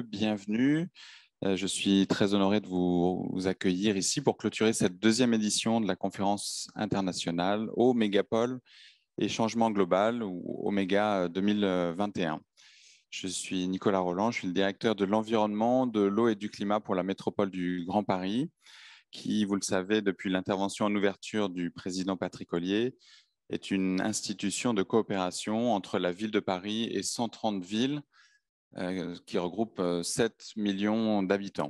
bienvenue. Je suis très honoré de vous accueillir ici pour clôturer cette deuxième édition de la conférence internationale au Mégapôle et changement global, ou Oméga 2021. Je suis Nicolas Roland, je suis le directeur de l'environnement, de l'eau et du climat pour la métropole du Grand Paris, qui, vous le savez, depuis l'intervention en ouverture du président Patrick Ollier, est une institution de coopération entre la ville de Paris et 130 villes qui regroupent 7 millions d'habitants.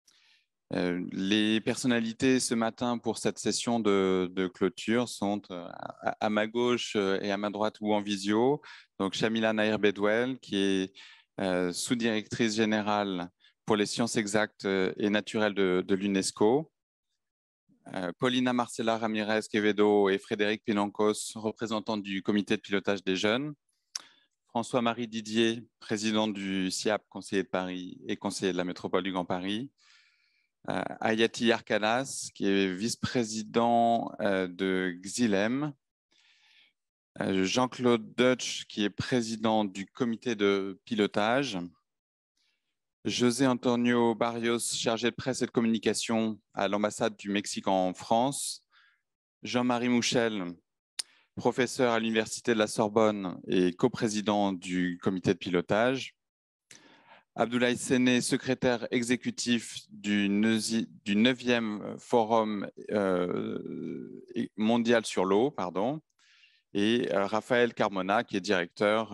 Les personnalités ce matin pour cette session de clôture sont à ma gauche et à ma droite ou en visio. Donc Shamila Nair Bedwell, qui est sous-directrice générale pour les sciences exactes et naturelles de l'UNESCO. Paulina Marcela Ramirez Quevedo et Frédéric Pinancos, représentants du comité de pilotage des jeunes. François-Marie Didier, président du SIAP, conseiller de Paris et conseiller de la métropole du Grand Paris. Hayati Yarkanas, qui est vice-président de Xylem. Jean-Claude Deutsch, qui est président du comité de pilotage. José Antonio Barrios, chargé de presse et de communication à l'ambassade du Mexique en France. Jean-Marie Mouchel, professeur à l'Université de la Sorbonne et coprésident du comité de pilotage. Abdoulaye Séné, secrétaire exécutif du 9e Forum mondial sur l'eau, et Raphaël Carmona, qui est directeur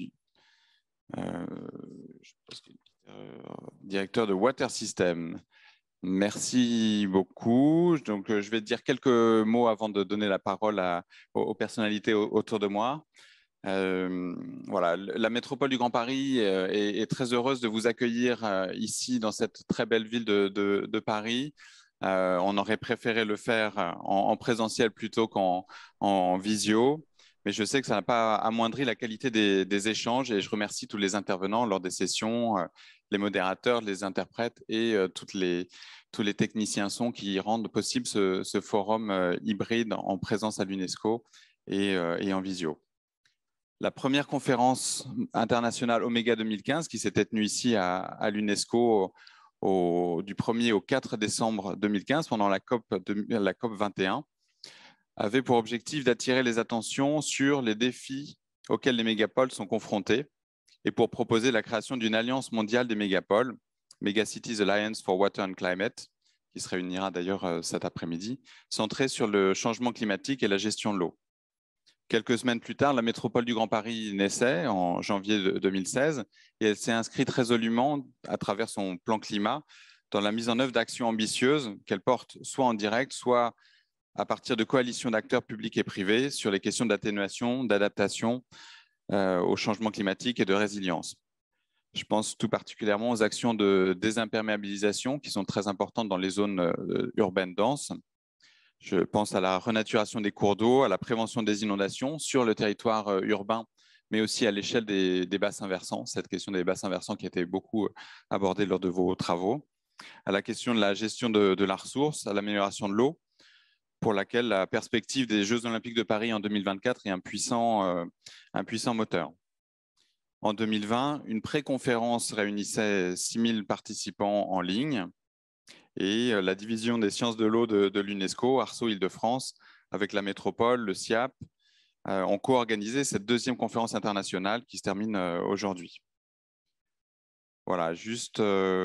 directeur de Water System. Merci beaucoup. Donc, je vais dire quelques mots avant de donner la parole aux personnalités autour de moi. Voilà, la métropole du Grand Paris est très heureuse de vous accueillir ici dans cette très belle ville de Paris. On aurait préféré le faire en présentiel plutôt qu'en visio. Mais je sais que ça n'a pas amoindri la qualité des échanges et je remercie tous les intervenants lors des sessions, les modérateurs, les interprètes et tous les techniciens son qui rendent possible ce forum hybride en présence à l'UNESCO et en visio. La première conférence internationale Oméga 2015 qui s'était tenue ici à l'UNESCO du 1er au 4 décembre 2015 pendant la COP 21 avait pour objectif d'attirer les attentions sur les défis auxquels les mégapoles sont confrontés et pour proposer la création d'une alliance mondiale des mégapoles, Megacities Alliance for Water and Climate, qui se réunira d'ailleurs cet après-midi, centrée sur le changement climatique et la gestion de l'eau. Quelques semaines plus tard, la métropole du Grand Paris naissait en janvier 2016 et elle s'est inscrite résolument à travers son plan climat dans la mise en œuvre d'actions ambitieuses qu'elle porte soit en direct, soit à partir de coalitions d'acteurs publics et privés sur les questions d'atténuation, d'adaptation au changement climatique et de résilience. Je pense tout particulièrement aux actions de désimperméabilisation qui sont très importantes dans les zones urbaines denses. Je pense à la renaturation des cours d'eau, à la prévention des inondations sur le territoire urbain, mais aussi à l'échelle des bassins versants, cette question des bassins versants qui a été beaucoup abordée lors de vos travaux, à la question de la gestion de la ressource, à l'amélioration de l'eau, pour laquelle la perspective des Jeux Olympiques de Paris en 2024 est un puissant moteur. En 2020, une pré-conférence réunissait 6000 participants en ligne et la division des sciences de l'eau de l'UNESCO, Arceau Île-de-France, avec la métropole, le SIAP, ont co-organisé cette deuxième conférence internationale qui se termine aujourd'hui. Voilà, juste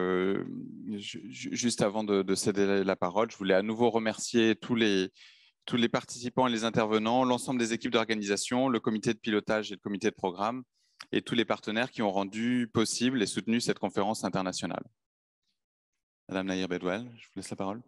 avant de céder la parole, je voulais à nouveau remercier tous les participants et les intervenants, l'ensemble des équipes d'organisation, le comité de pilotage et le comité de programme, et tous les partenaires qui ont rendu possible et soutenu cette conférence internationale. Madame Nair Bedwell, je vous laisse la parole.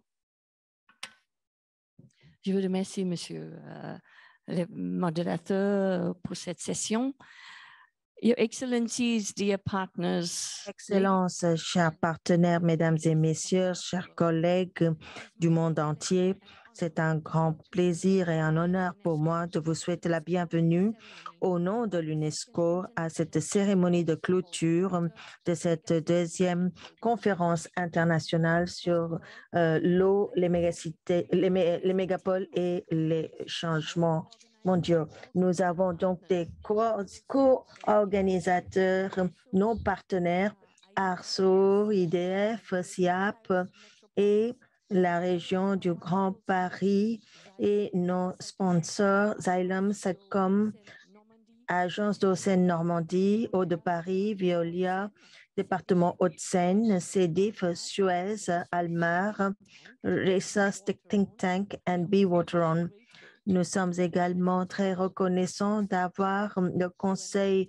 Je vous remercie, monsieur le modérateur, pour cette session. Your Excellencies, dear partners. Excellences, chers partenaires, mesdames et messieurs, chers collègues du monde entier, c'est un grand plaisir et un honneur pour moi de vous souhaiter la bienvenue au nom de l'UNESCO à cette cérémonie de clôture de cette deuxième conférence internationale sur l'eau, les mégapoles et les changements mondiaux. Nous avons donc des co-organisateurs, nos partenaires ARSO, IDF, SIAP et la région du Grand Paris et nos sponsors Xylem, Setcom, Agence d'Auxerre-Normandie, Hauts-de-Paris, Veolia, département Hauts-de-Seine, CEDIF, Suez, Almar, Resus Think Tank et Be Water On. Nous sommes également très reconnaissants d'avoir le conseil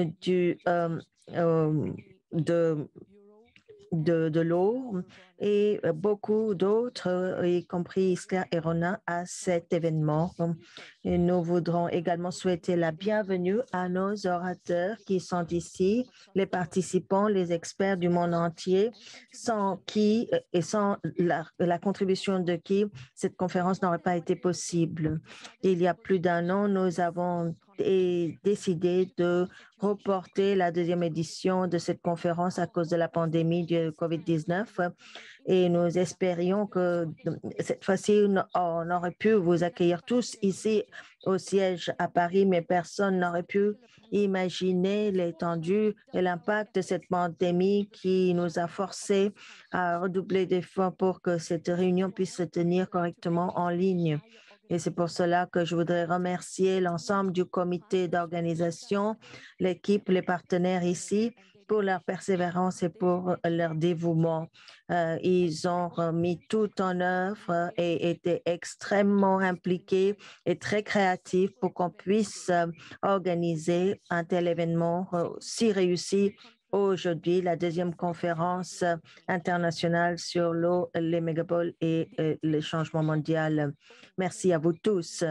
de l'eau et beaucoup d'autres, y compris Iskra et Ronan, à cet événement. Et nous voudrons également souhaiter la bienvenue à nos orateurs qui sont ici, les participants, les experts du monde entier, sans qui et sans la contribution de qui cette conférence n'aurait pas été possible. Il y a plus d'un an, nous avons décidé de reporter la deuxième édition de cette conférence à cause de la pandémie du COVID-19 et nous espérions que cette fois-ci, on aurait pu vous accueillir tous ici au siège à Paris, mais personne n'aurait pu imaginer l'étendue et l'impact de cette pandémie qui nous a forcés à redoubler d'efforts pour que cette réunion puisse se tenir correctement en ligne. Et c'est pour cela que je voudrais remercier l'ensemble du comité d'organisation, l'équipe, les partenaires ici pour leur persévérance et pour leur dévouement. Ils ont mis tout en œuvre et étaient extrêmement impliqués et très créatifs pour qu'on puisse organiser un tel événement si réussi aujourd'hui, la deuxième conférence internationale sur l'eau, les mégapoles et le changement mondial. Merci à vous tous.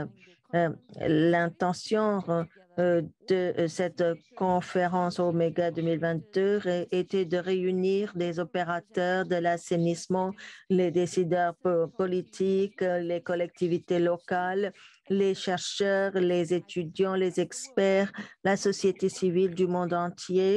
L'intention de cette conférence Oméga 2022 était de réunir des opérateurs de l'assainissement, les décideurs politiques, les collectivités locales, les chercheurs, les étudiants, les experts, la société civile du monde entier,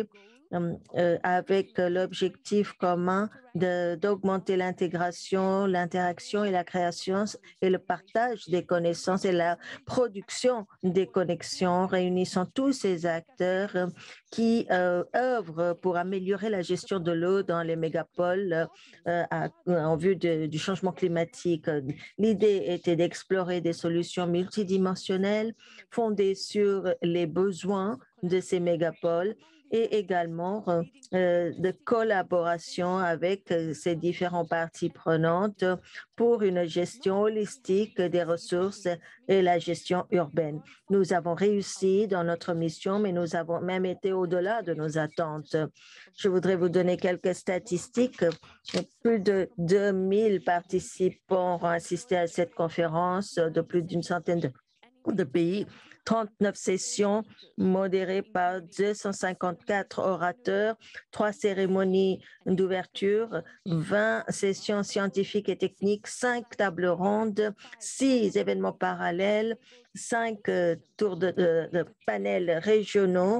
avec l'objectif commun d'augmenter l'intégration, l'interaction et la création et le partage des connaissances et la production des connexions, réunissant tous ces acteurs qui œuvrent pour améliorer la gestion de l'eau dans les mégapoles en vue du changement climatique. L'idée était d'explorer des solutions multidimensionnelles fondées sur les besoins de ces mégapoles et également de collaboration avec ces différentes parties prenantes pour une gestion holistique des ressources et la gestion urbaine. Nous avons réussi dans notre mission, mais nous avons même été au-delà de nos attentes. Je voudrais vous donner quelques statistiques. Plus de 2000 participants ont assisté à cette conférence de plus d'une centaine de pays. 39 sessions modérées par 254 orateurs, 3 cérémonies d'ouverture, 20 sessions scientifiques et techniques, 5 tables rondes, 6 événements parallèles, 5 tours de panels régionaux,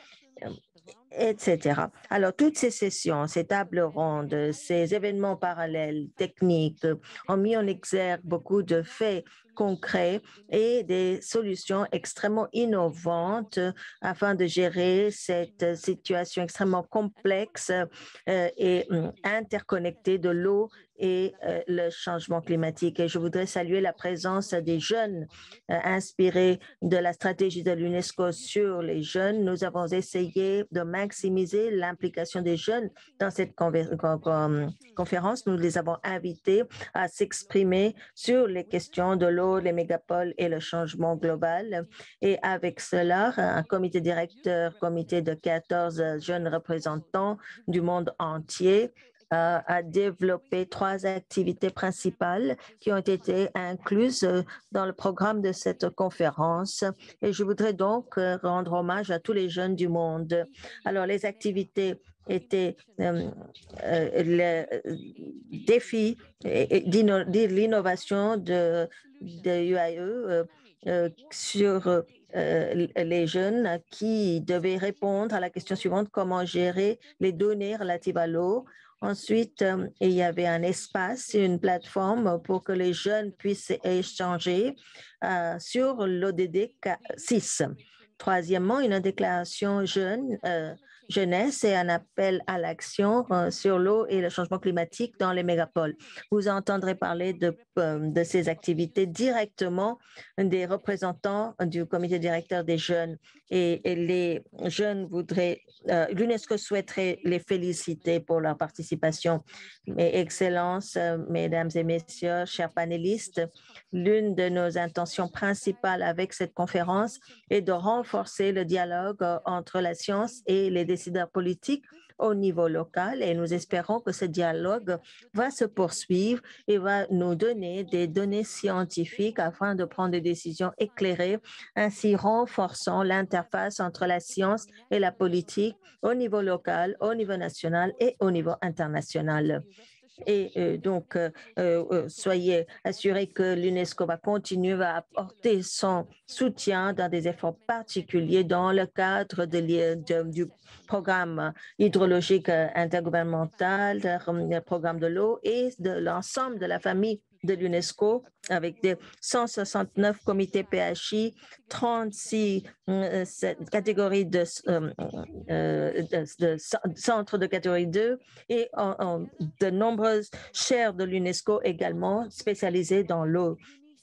etc. Alors, toutes ces sessions, ces tables rondes, ces événements parallèles techniques ont mis en exergue beaucoup de faits concrets et des solutions extrêmement innovantes afin de gérer cette situation extrêmement complexe et interconnectée de l'eau et le changement climatique. Et je voudrais saluer la présence des jeunes inspirés de la stratégie de l'UNESCO sur les jeunes. Nous avons essayé de maximiser l'implication des jeunes dans cette conférence. Nous les avons invités à s'exprimer sur les questions de l'eau, les mégapoles et le changement global. Et avec cela, un comité directeur, comité de 14 jeunes représentants du monde entier, a développé 3 activités principales qui ont été incluses dans le programme de cette conférence. Et je voudrais donc rendre hommage à tous les jeunes du monde. Alors, les activités étaient le défi de l'innovation de UIE sur les jeunes qui devaient répondre à la question suivante: comment gérer les données relatives à l'eau? Ensuite, il y avait un espace, une plateforme pour que les jeunes puissent échanger sur l'ODD 6. Troisièmement, une déclaration jeunesse et un appel à l'action sur l'eau et le changement climatique dans les mégapoles. Vous entendrez parler de ces activités directement des représentants du comité directeur des jeunes. Et les jeunes voudraient, l'UNESCO souhaiterait les féliciter pour leur participation. Mes excellences, mesdames et messieurs, chers panélistes, l'une de nos intentions principales avec cette conférence est de renforcer le dialogue entre la science et les décideurs politiques au niveau local et nous espérons que ce dialogue va se poursuivre et va nous donner des données scientifiques afin de prendre des décisions éclairées, ainsi renforçant l'interface entre la science et la politique au niveau local, au niveau national et au niveau international. Et donc, soyez assurés que l'UNESCO va continuer à apporter son soutien dans des efforts particuliers dans le cadre du programme hydrologique intergouvernemental, le programme de l'eau et de l'ensemble de la famille de l'UNESCO avec des 169 comités PHI, 36 catégories de centres de catégorie 2 et de nombreuses chaires de l'UNESCO également spécialisées dans l'eau.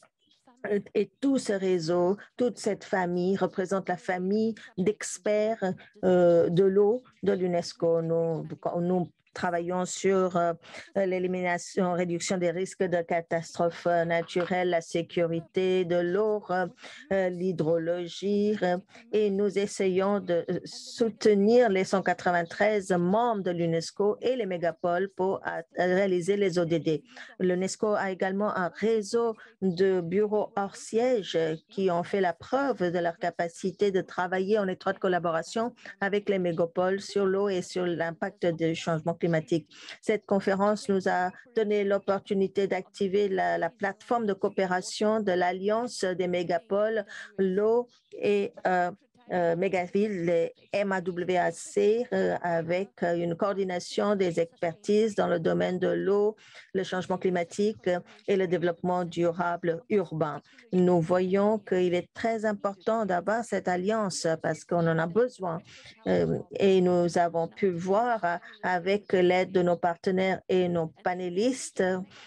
Et tout ce réseau, toute cette famille représente la famille d'experts de l'eau de l'UNESCO. Nous travaillons sur l'élimination, réduction des risques de catastrophes naturelles, la sécurité de l'eau, l'hydrologie, et nous essayons de soutenir les 193 membres de l'UNESCO et les mégapoles pour réaliser les ODD. L'UNESCO a également un réseau de bureaux hors siège qui ont fait la preuve de leur capacité de travailler en étroite collaboration avec les mégapoles sur l'eau et sur l'impact du changement climatique. Cette conférence nous a donné l'opportunité d'activer la plateforme de coopération de l'Alliance des mégapoles, l'eau et Mégaville, les MAWAC, avec une coordination des expertises dans le domaine de l'eau, le changement climatique et le développement durable urbain. Nous voyons qu'il est très important d'avoir cette alliance parce qu'on en a besoin et nous avons pu voir avec l'aide de nos partenaires et nos panélistes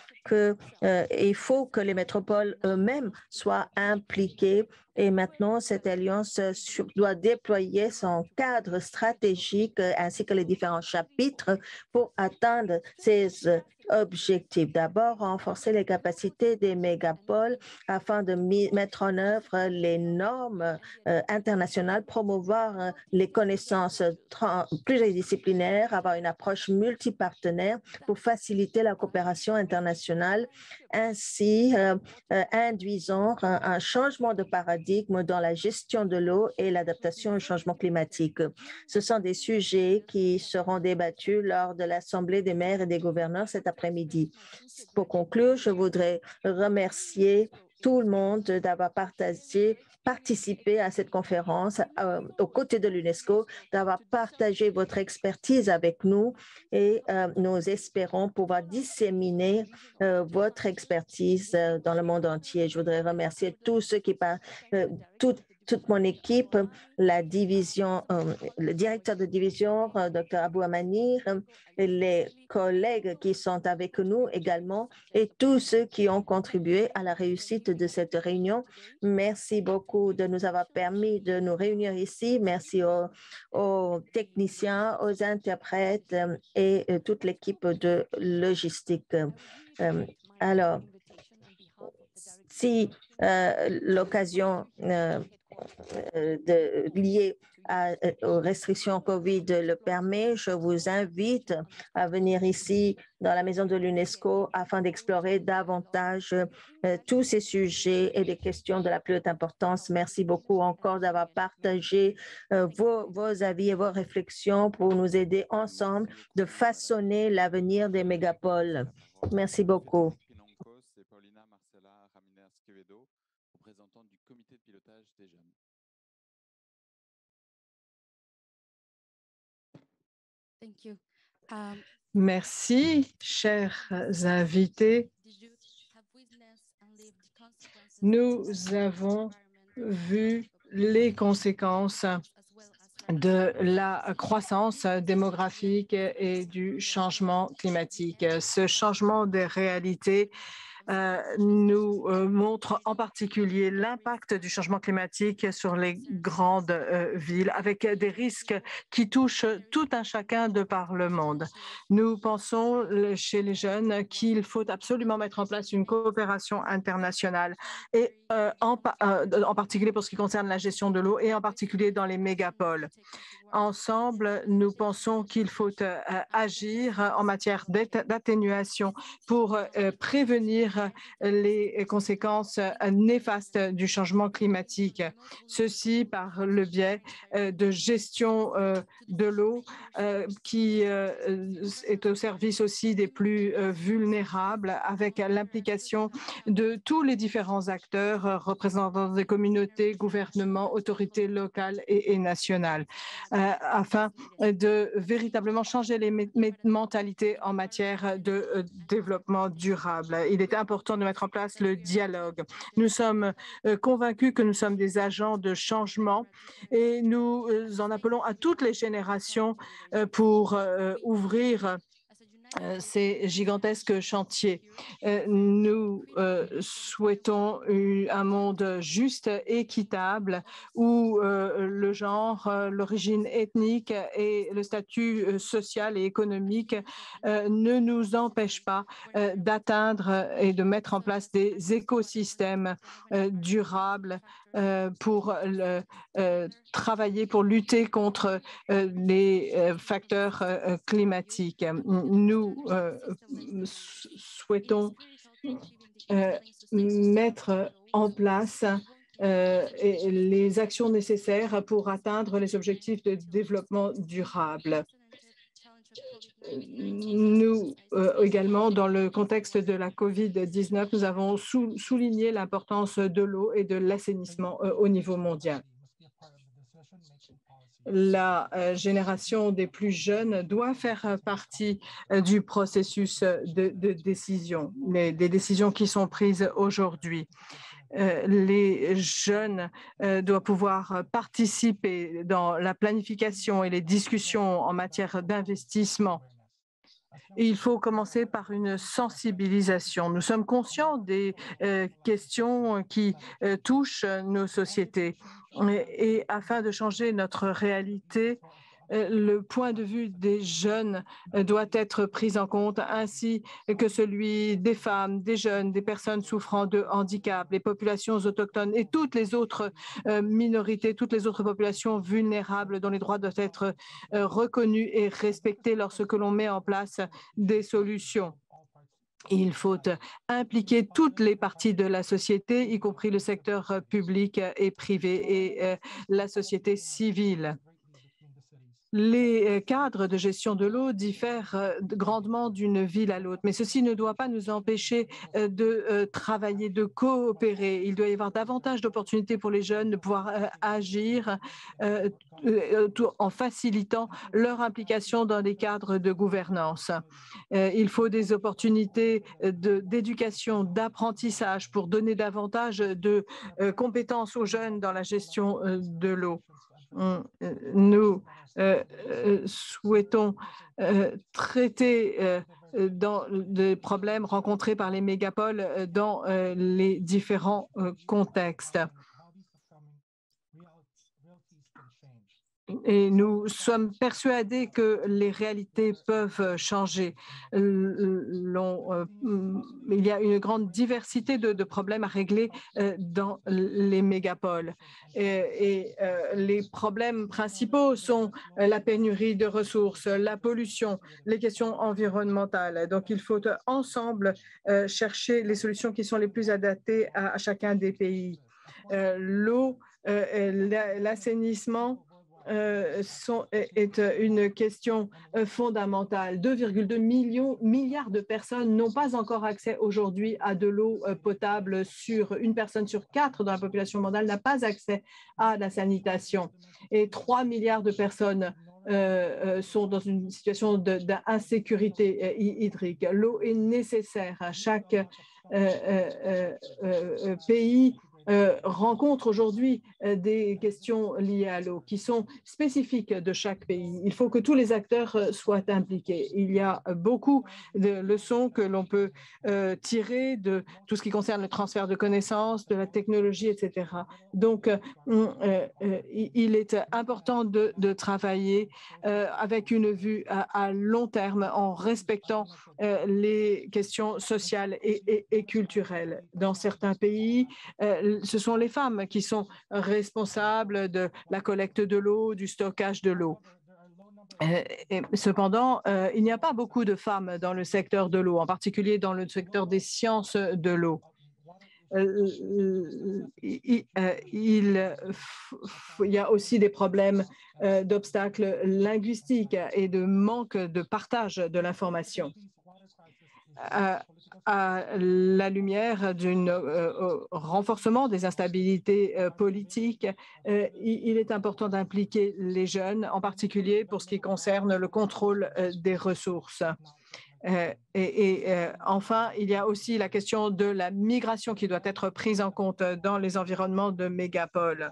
qu'il faut que les métropoles eux-mêmes soient impliquées. Et maintenant, cette alliance doit déployer son cadre stratégique ainsi que les différents chapitres pour atteindre ces objectifs. D'abord, renforcer les capacités des mégapoles afin de mettre en œuvre les normes internationales, promouvoir les connaissances pluridisciplinaires, avoir une approche multipartenaire pour faciliter la coopération internationale, ainsi induisant un changement de paradigme dans la gestion de l'eau et l'adaptation au changement climatique. Ce sont des sujets qui seront débattus lors de l'Assemblée des maires et des gouverneurs cet après-midi. Pour conclure, je voudrais remercier tout le monde d'avoir participé à cette conférence aux côtés de l'UNESCO, d'avoir partagé votre expertise avec nous et nous espérons pouvoir disséminer votre expertise dans le monde entier. Je voudrais remercier tous ceux qui toute mon équipe, la division, le directeur de division, Dr. Abou Amanir, les collègues qui sont avec nous également et tous ceux qui ont contribué à la réussite de cette réunion. Merci beaucoup de nous avoir permis de nous réunir ici. Merci aux techniciens, aux interprètes et toute l'équipe de logistique. Alors, si l'occasion liée aux restrictions COVID le permet, je vous invite à venir ici dans la maison de l'UNESCO afin d'explorer davantage tous ces sujets et des questions de la plus haute importance. Merci beaucoup encore d'avoir partagé vos avis et vos réflexions pour nous aider ensemble de façonner l'avenir des mégapoles. Merci beaucoup. Représentant du comité de pilotage des jeunes. Thank you. Merci, chers invités. Nous avons vu les conséquences de la croissance démographique et du changement climatique. Ce changement des réalités nous montre en particulier l'impact du changement climatique sur les grandes villes, avec des risques qui touchent tout un chacun de par le monde. Nous pensons chez les jeunes qu'il faut absolument mettre en place une coopération internationale, et en particulier pour ce qui concerne la gestion de l'eau, et en particulier dans les mégapoles. Ensemble, nous pensons qu'il faut agir en matière d'atténuation pour prévenir les conséquences néfastes du changement climatique. Ceci par le biais de gestion de l'eau qui est au service aussi des plus vulnérables, avec l'implication de tous les différents acteurs, représentants des communautés, gouvernements, autorités locales et nationales, afin de véritablement changer les mentalités en matière de développement durable. Il est important de mettre en place le dialogue. Nous sommes convaincus que nous sommes des agents de changement, et nous en appelons à toutes les générations pour ouvrir ces gigantesques chantiers. Nous souhaitons un monde juste, équitable, où le genre, l'origine ethnique et le statut social et économique ne nous empêchent pas d'atteindre et de mettre en place des écosystèmes durables pour travailler, pour lutter contre les facteurs climatiques. Nous souhaitons mettre en place les actions nécessaires pour atteindre les objectifs de développement durable. Nous, également, dans le contexte de la COVID-19, nous avons souligné l'importance de l'eau et de l'assainissement au niveau mondial. La génération des plus jeunes doit faire partie du processus de décision, des décisions qui sont prises aujourd'hui. Les jeunes doivent pouvoir participer dans la planification et les discussions en matière d'investissement. Il faut commencer par une sensibilisation. Nous sommes conscients des questions qui touchent nos sociétés, et afin de changer notre réalité, le point de vue des jeunes doit être pris en compte, ainsi que celui des femmes, des jeunes, des personnes souffrant de handicap, les populations autochtones et toutes les autres minorités, toutes les autres populations vulnérables dont les droits doivent être reconnus et respectés lorsque l'on met en place des solutions. Il faut impliquer toutes les parties de la société, y compris le secteur public et privé et la société civile. Les cadres de gestion de l'eau diffèrent grandement d'une ville à l'autre, mais ceci ne doit pas nous empêcher de travailler, de coopérer. Il doit y avoir davantage d'opportunités pour les jeunes de pouvoir agir en facilitant leur implication dans des cadres de gouvernance. Il faut des opportunités d'éducation, d'apprentissage pour donner davantage de compétences aux jeunes dans la gestion de l'eau. Nous souhaitons traiter dans les problèmes rencontrés par les mégapoles dans les différents contextes. Et nous sommes persuadés que les réalités peuvent changer. Il y a une grande diversité de problèmes à régler dans les mégapoles. Et les problèmes principaux sont la pénurie de ressources, la pollution, les questions environnementales. Donc, il faut ensemble chercher les solutions qui sont les plus adaptées à chacun des pays. L'eau, l'assainissement, est une question fondamentale. 2,2 milliards de personnes n'ont pas encore accès aujourd'hui à de l'eau potable. Une personne sur 4 dans la population mondiale n'a pas accès à la sanitation. Et 3 milliards de personnes sont dans une situation d'insécurité hydrique. L'eau est nécessaire à chaque pays rencontrent aujourd'hui des questions liées à l'eau qui sont spécifiques de chaque pays. Il faut que tous les acteurs soient impliqués. Il y a beaucoup de leçons que l'on peut tirer de tout ce qui concerne le transfert de connaissances, de la technologie, etc. Donc, il est important de travailler avec une vue à long terme en respectant les questions sociales et culturelles. Dans certains pays, ce sont les femmes qui sont responsables de la collecte de l'eau, du stockage de l'eau. Cependant, il n'y a pas beaucoup de femmes dans le secteur de l'eau, en particulier dans le secteur des sciences de l'eau. Il y a aussi des problèmes d'obstacles linguistiques et de manque de partage de l'information. À la lumière d'un renforcement des instabilités politiques, il est important d'impliquer les jeunes, en particulier pour ce qui concerne le contrôle des ressources. Enfin, il y a aussi la question de la migration qui doit être prise en compte dans les environnements de mégapoles.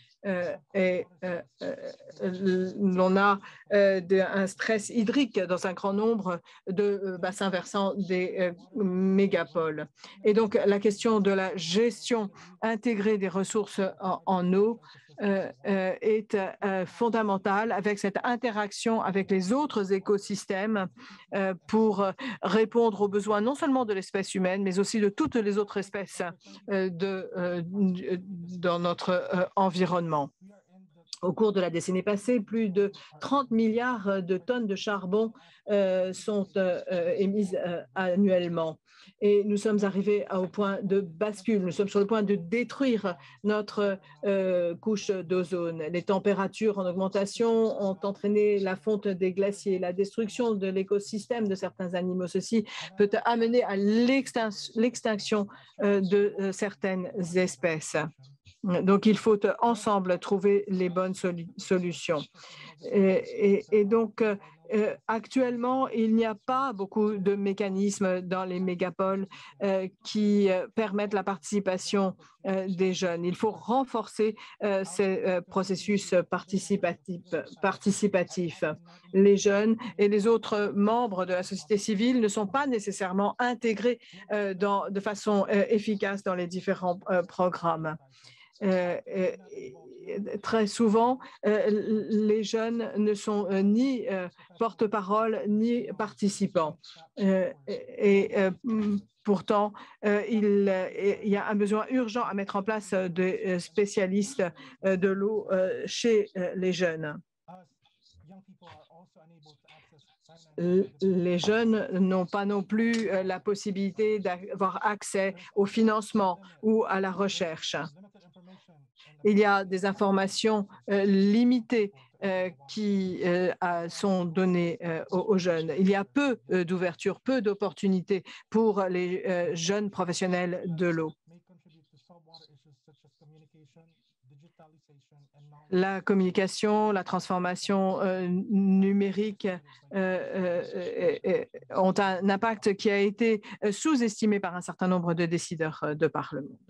On a un stress hydrique dans un grand nombre de bassins versants des mégapoles. Et donc, la question de la gestion intégrée des ressources en eau est fondamentale avec cette interaction avec les autres écosystèmes pour répondre aux besoins non seulement de l'espèce humaine, mais aussi de toutes les autres espèces dans notre environnement. Au cours de la décennie passée, plus de 30 milliards de tonnes de charbon sont émises annuellement. Et nous sommes arrivés au point de bascule. Nous sommes sur le point de détruire notre couche d'ozone. Les températures en augmentation ont entraîné la fonte des glaciers, la destruction de l'écosystème de certains animaux. Ceci peut amener à l'extinction de certaines espèces. Donc, il faut ensemble trouver les bonnes solutions. Et donc, actuellement, il n'y a pas beaucoup de mécanismes dans les mégapoles qui permettent la participation des jeunes. Il faut renforcer ces processus participatifs. Les jeunes et les autres membres de la société civile ne sont pas nécessairement intégrés de façon efficace dans les différents programmes. Très souvent, les jeunes ne sont ni porte-parole ni participants. Pourtant, il y a un besoin urgent à mettre en place des spécialistes de l'eau chez les jeunes. Les jeunes n'ont pas non plus la possibilité d'avoir accès au financement ou à la recherche. Il y a des informations limitées qui sont données aux jeunes. Il y a peu d'ouverture, peu d'opportunités pour les jeunes professionnels de l'eau. La communication, la transformation numérique ont un impact qui a été sous-estimé par un certain nombre de décideurs de par le monde.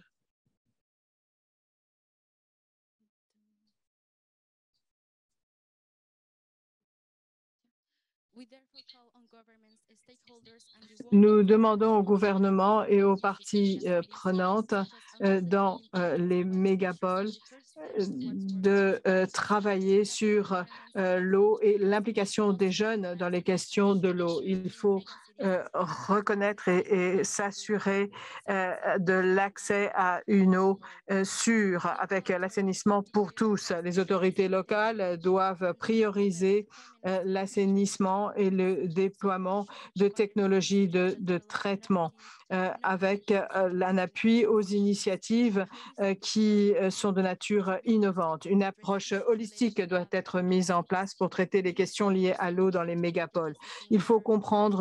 Nous demandons au gouvernement et aux parties prenantes dans les mégapoles de travailler sur l'eau et l'implication des jeunes dans les questions de l'eau. Il faut reconnaître et s'assurer de l'accès à une eau sûre avec l'assainissement pour tous. Les autorités locales doivent prioriser l'assainissement et le déploiement de technologies de traitement avec un appui aux initiatives qui sont de nature innovante. Une approche holistique doit être mise en place pour traiter les questions liées à l'eau dans les mégapoles. Il faut comprendre les liens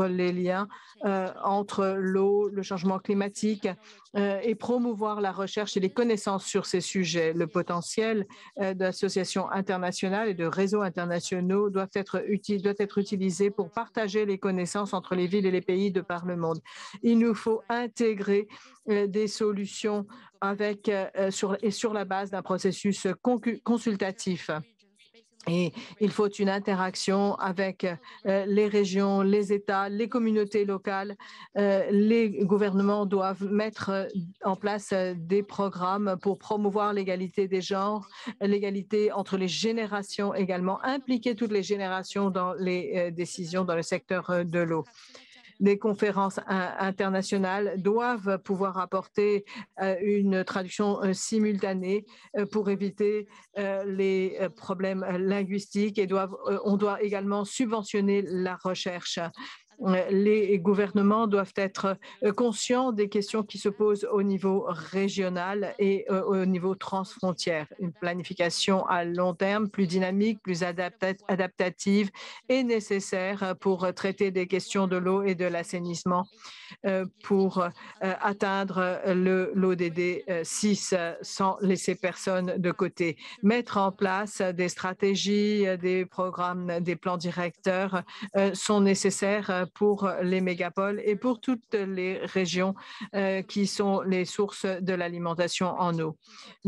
lien entre l'eau, le changement climatique et promouvoir la recherche et les connaissances sur ces sujets. Le potentiel d'associations internationales et de réseaux internationaux doit être utilisé pour partager les connaissances entre les villes et les pays de par le monde. Il nous faut intégrer des solutions sur la base d'un processus consultatif. Et il faut une interaction avec les régions, les États, les communautés locales. Les gouvernements doivent mettre en place des programmes pour promouvoir l'égalité des genres, l'égalité entre les générations également, impliquer toutes les générations dans les décisions dans le secteur de l'eau. Des conférences internationales doivent pouvoir apporter une traduction simultanée pour éviter les problèmes linguistiques et on doit également subventionner la recherche. Les gouvernements doivent être conscients des questions qui se posent au niveau régional et au niveau transfrontière. Une planification à long terme, plus dynamique, plus adaptative est nécessaire pour traiter des questions de l'eau et de l'assainissement pour atteindre l'ODD 6 sans laisser personne de côté. Mettre en place des stratégies, des programmes, des plans directeurs sont nécessaires pour les mégapoles et pour toutes les régions qui sont les sources de l'alimentation en eau.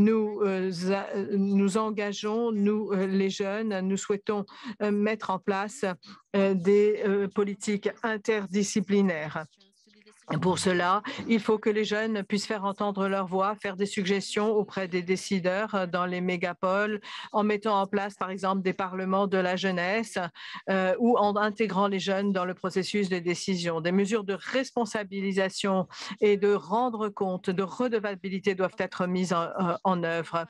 Nous engageons, nous les jeunes, nous souhaitons mettre en place des politiques interdisciplinaires. Pour cela, il faut que les jeunes puissent faire entendre leur voix, faire des suggestions auprès des décideurs dans les mégapoles, en mettant en place, par exemple, des parlements de la jeunesse ou en intégrant les jeunes dans le processus de décision. Des mesures de responsabilisation et de rendre compte, de redevabilité doivent être mises en œuvre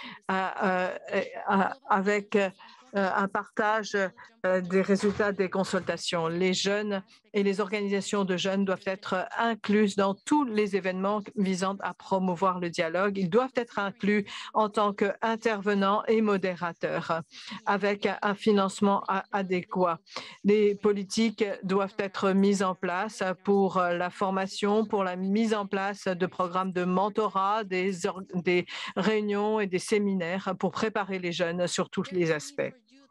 avec un partage des résultats des consultations. Les jeunes et les organisations de jeunes doivent être inclus dans tous les événements visant à promouvoir le dialogue. Ils doivent être inclus en tant qu'intervenants et modérateurs avec un financement adéquat. Les politiques doivent être mises en place pour la formation, pour la mise en place de programmes de mentorat, des réunions et des séminaires pour préparer les jeunes sur tous les aspects.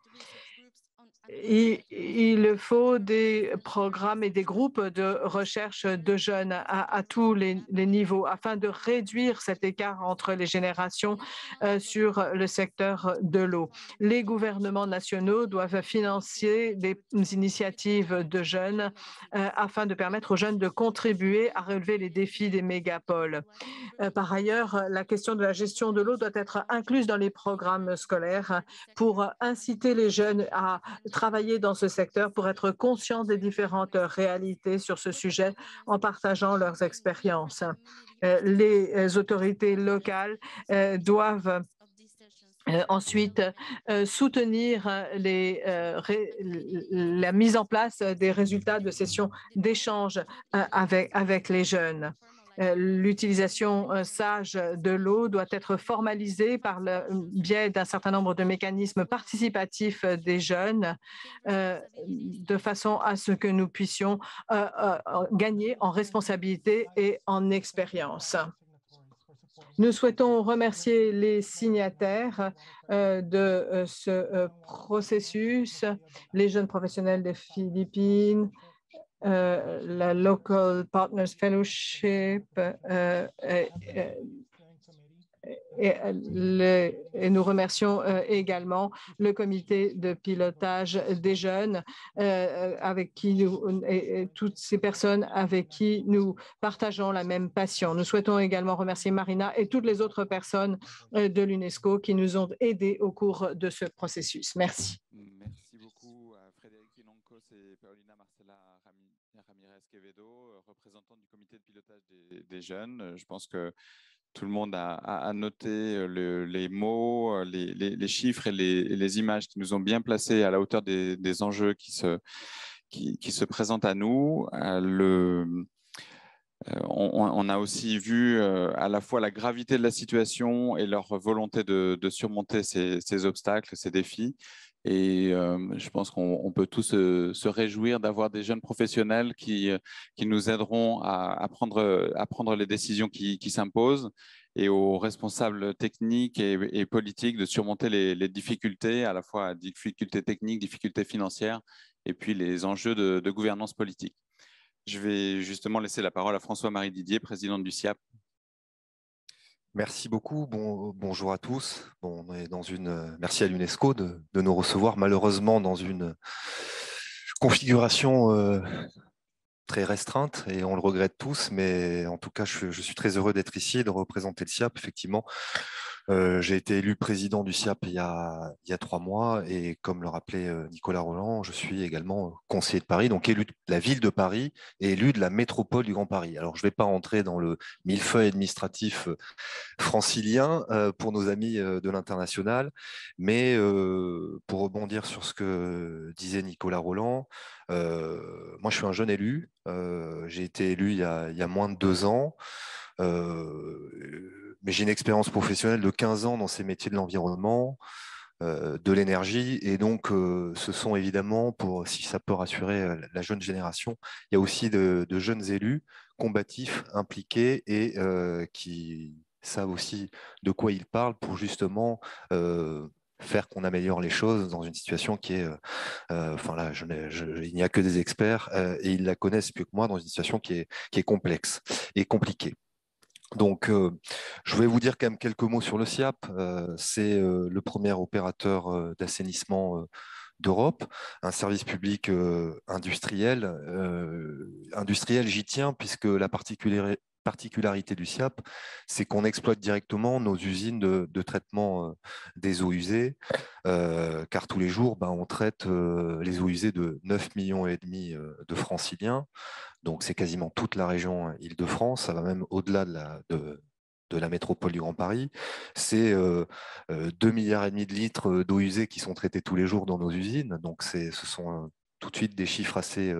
Il faut des programmes et des groupes de recherche de jeunes à tous les niveaux afin de réduire cet écart entre les générations sur le secteur de l'eau. Les gouvernements nationaux doivent financer des initiatives de jeunes afin de permettre aux jeunes de contribuer à relever les défis des mégapoles. Par ailleurs, la question de la gestion de l'eau doit être incluse dans les programmes scolaires pour inciter les jeunes à travailler dans ce secteur pour être conscients des différentes réalités sur ce sujet en partageant leurs expériences. Les autorités locales doivent ensuite soutenir la mise en place des résultats de sessions d'échange avec les jeunes. L'utilisation sage de l'eau doit être formalisée par le biais d'un certain nombre de mécanismes participatifs des jeunes de façon à ce que nous puissions gagner en responsabilité et en expérience. Nous souhaitons remercier les signataires de ce processus, les jeunes professionnels des Philippines, la Local Partners Fellowship et nous remercions également le comité de pilotage des jeunes avec qui et toutes ces personnes avec qui nous partageons la même passion. Nous souhaitons également remercier Marina et toutes les autres personnes de l'UNESCO qui nous ont aidés au cours de ce processus. Merci. Merci beaucoup à Frédéric Inancos et Paulina Marcela Ramirez-Quevedo, représentants du comité de pilotage des jeunes. Je pense que tout le monde a noté les mots, les chiffres et les images qui nous ont bien placés à la hauteur des enjeux qui se présentent à nous. On a aussi vu à la fois la gravité de la situation et leur volonté de surmonter ces obstacles, ces défis, Et je pense qu'on peut tous se réjouir d'avoir des jeunes professionnels qui nous aideront à prendre les décisions qui s'imposent, et aux responsables techniques et politiques de surmonter les difficultés, à la fois difficultés techniques, difficultés financières, et puis les enjeux de gouvernance politique. Je vais justement laisser la parole à François-Marie Didier, présidente du SIAP. Merci beaucoup. Bonjour à tous. On est merci à l'UNESCO de nous recevoir, malheureusement dans une configuration très restreinte, et on le regrette tous, mais en tout cas, je suis très heureux d'être ici et de représenter le SIAP. Effectivement, j'ai été élu président du SIAP il y a 3 mois, et comme le rappelait Nicolas Rolland, je suis également conseiller de Paris, donc élu de la ville de Paris et élu de la métropole du Grand Paris. Alors, je ne vais pas rentrer dans le millefeuille administratif francilien pour nos amis de l'international, mais pour rebondir sur ce que disait Nicolas Rolland, moi je suis un jeune élu, j'ai été élu il y a moins de 2 ans, mais j'ai une expérience professionnelle de 15 ans dans ces métiers de l'environnement, de l'énergie, et donc ce sont évidemment, si ça peut rassurer la jeune génération, il y a aussi de jeunes élus combatifs, impliqués, et qui savent aussi de quoi ils parlent pour justement faire qu'on améliore les choses dans une situation qui est, enfin là, il n'y a que des experts et ils la connaissent plus que moi, dans une situation qui est complexe et compliquée. Donc, je vais vous dire quand même quelques mots sur le SIAP. C'est le premier opérateur d'assainissement d'Europe, un service public industriel. Industriel, j'y tiens, puisque la particularité du SIAP, c'est qu'on exploite directement nos usines de traitement des eaux usées, car tous les jours, on traite les eaux usées de 9,5 millions de franciliens. Donc, c'est quasiment toute la région Île-de-France. Ça va même au-delà de la métropole du Grand Paris. C'est 2,5 milliards de litres d'eau usée qui sont traités tous les jours dans nos usines. Donc, ce sont tout de suite des chiffres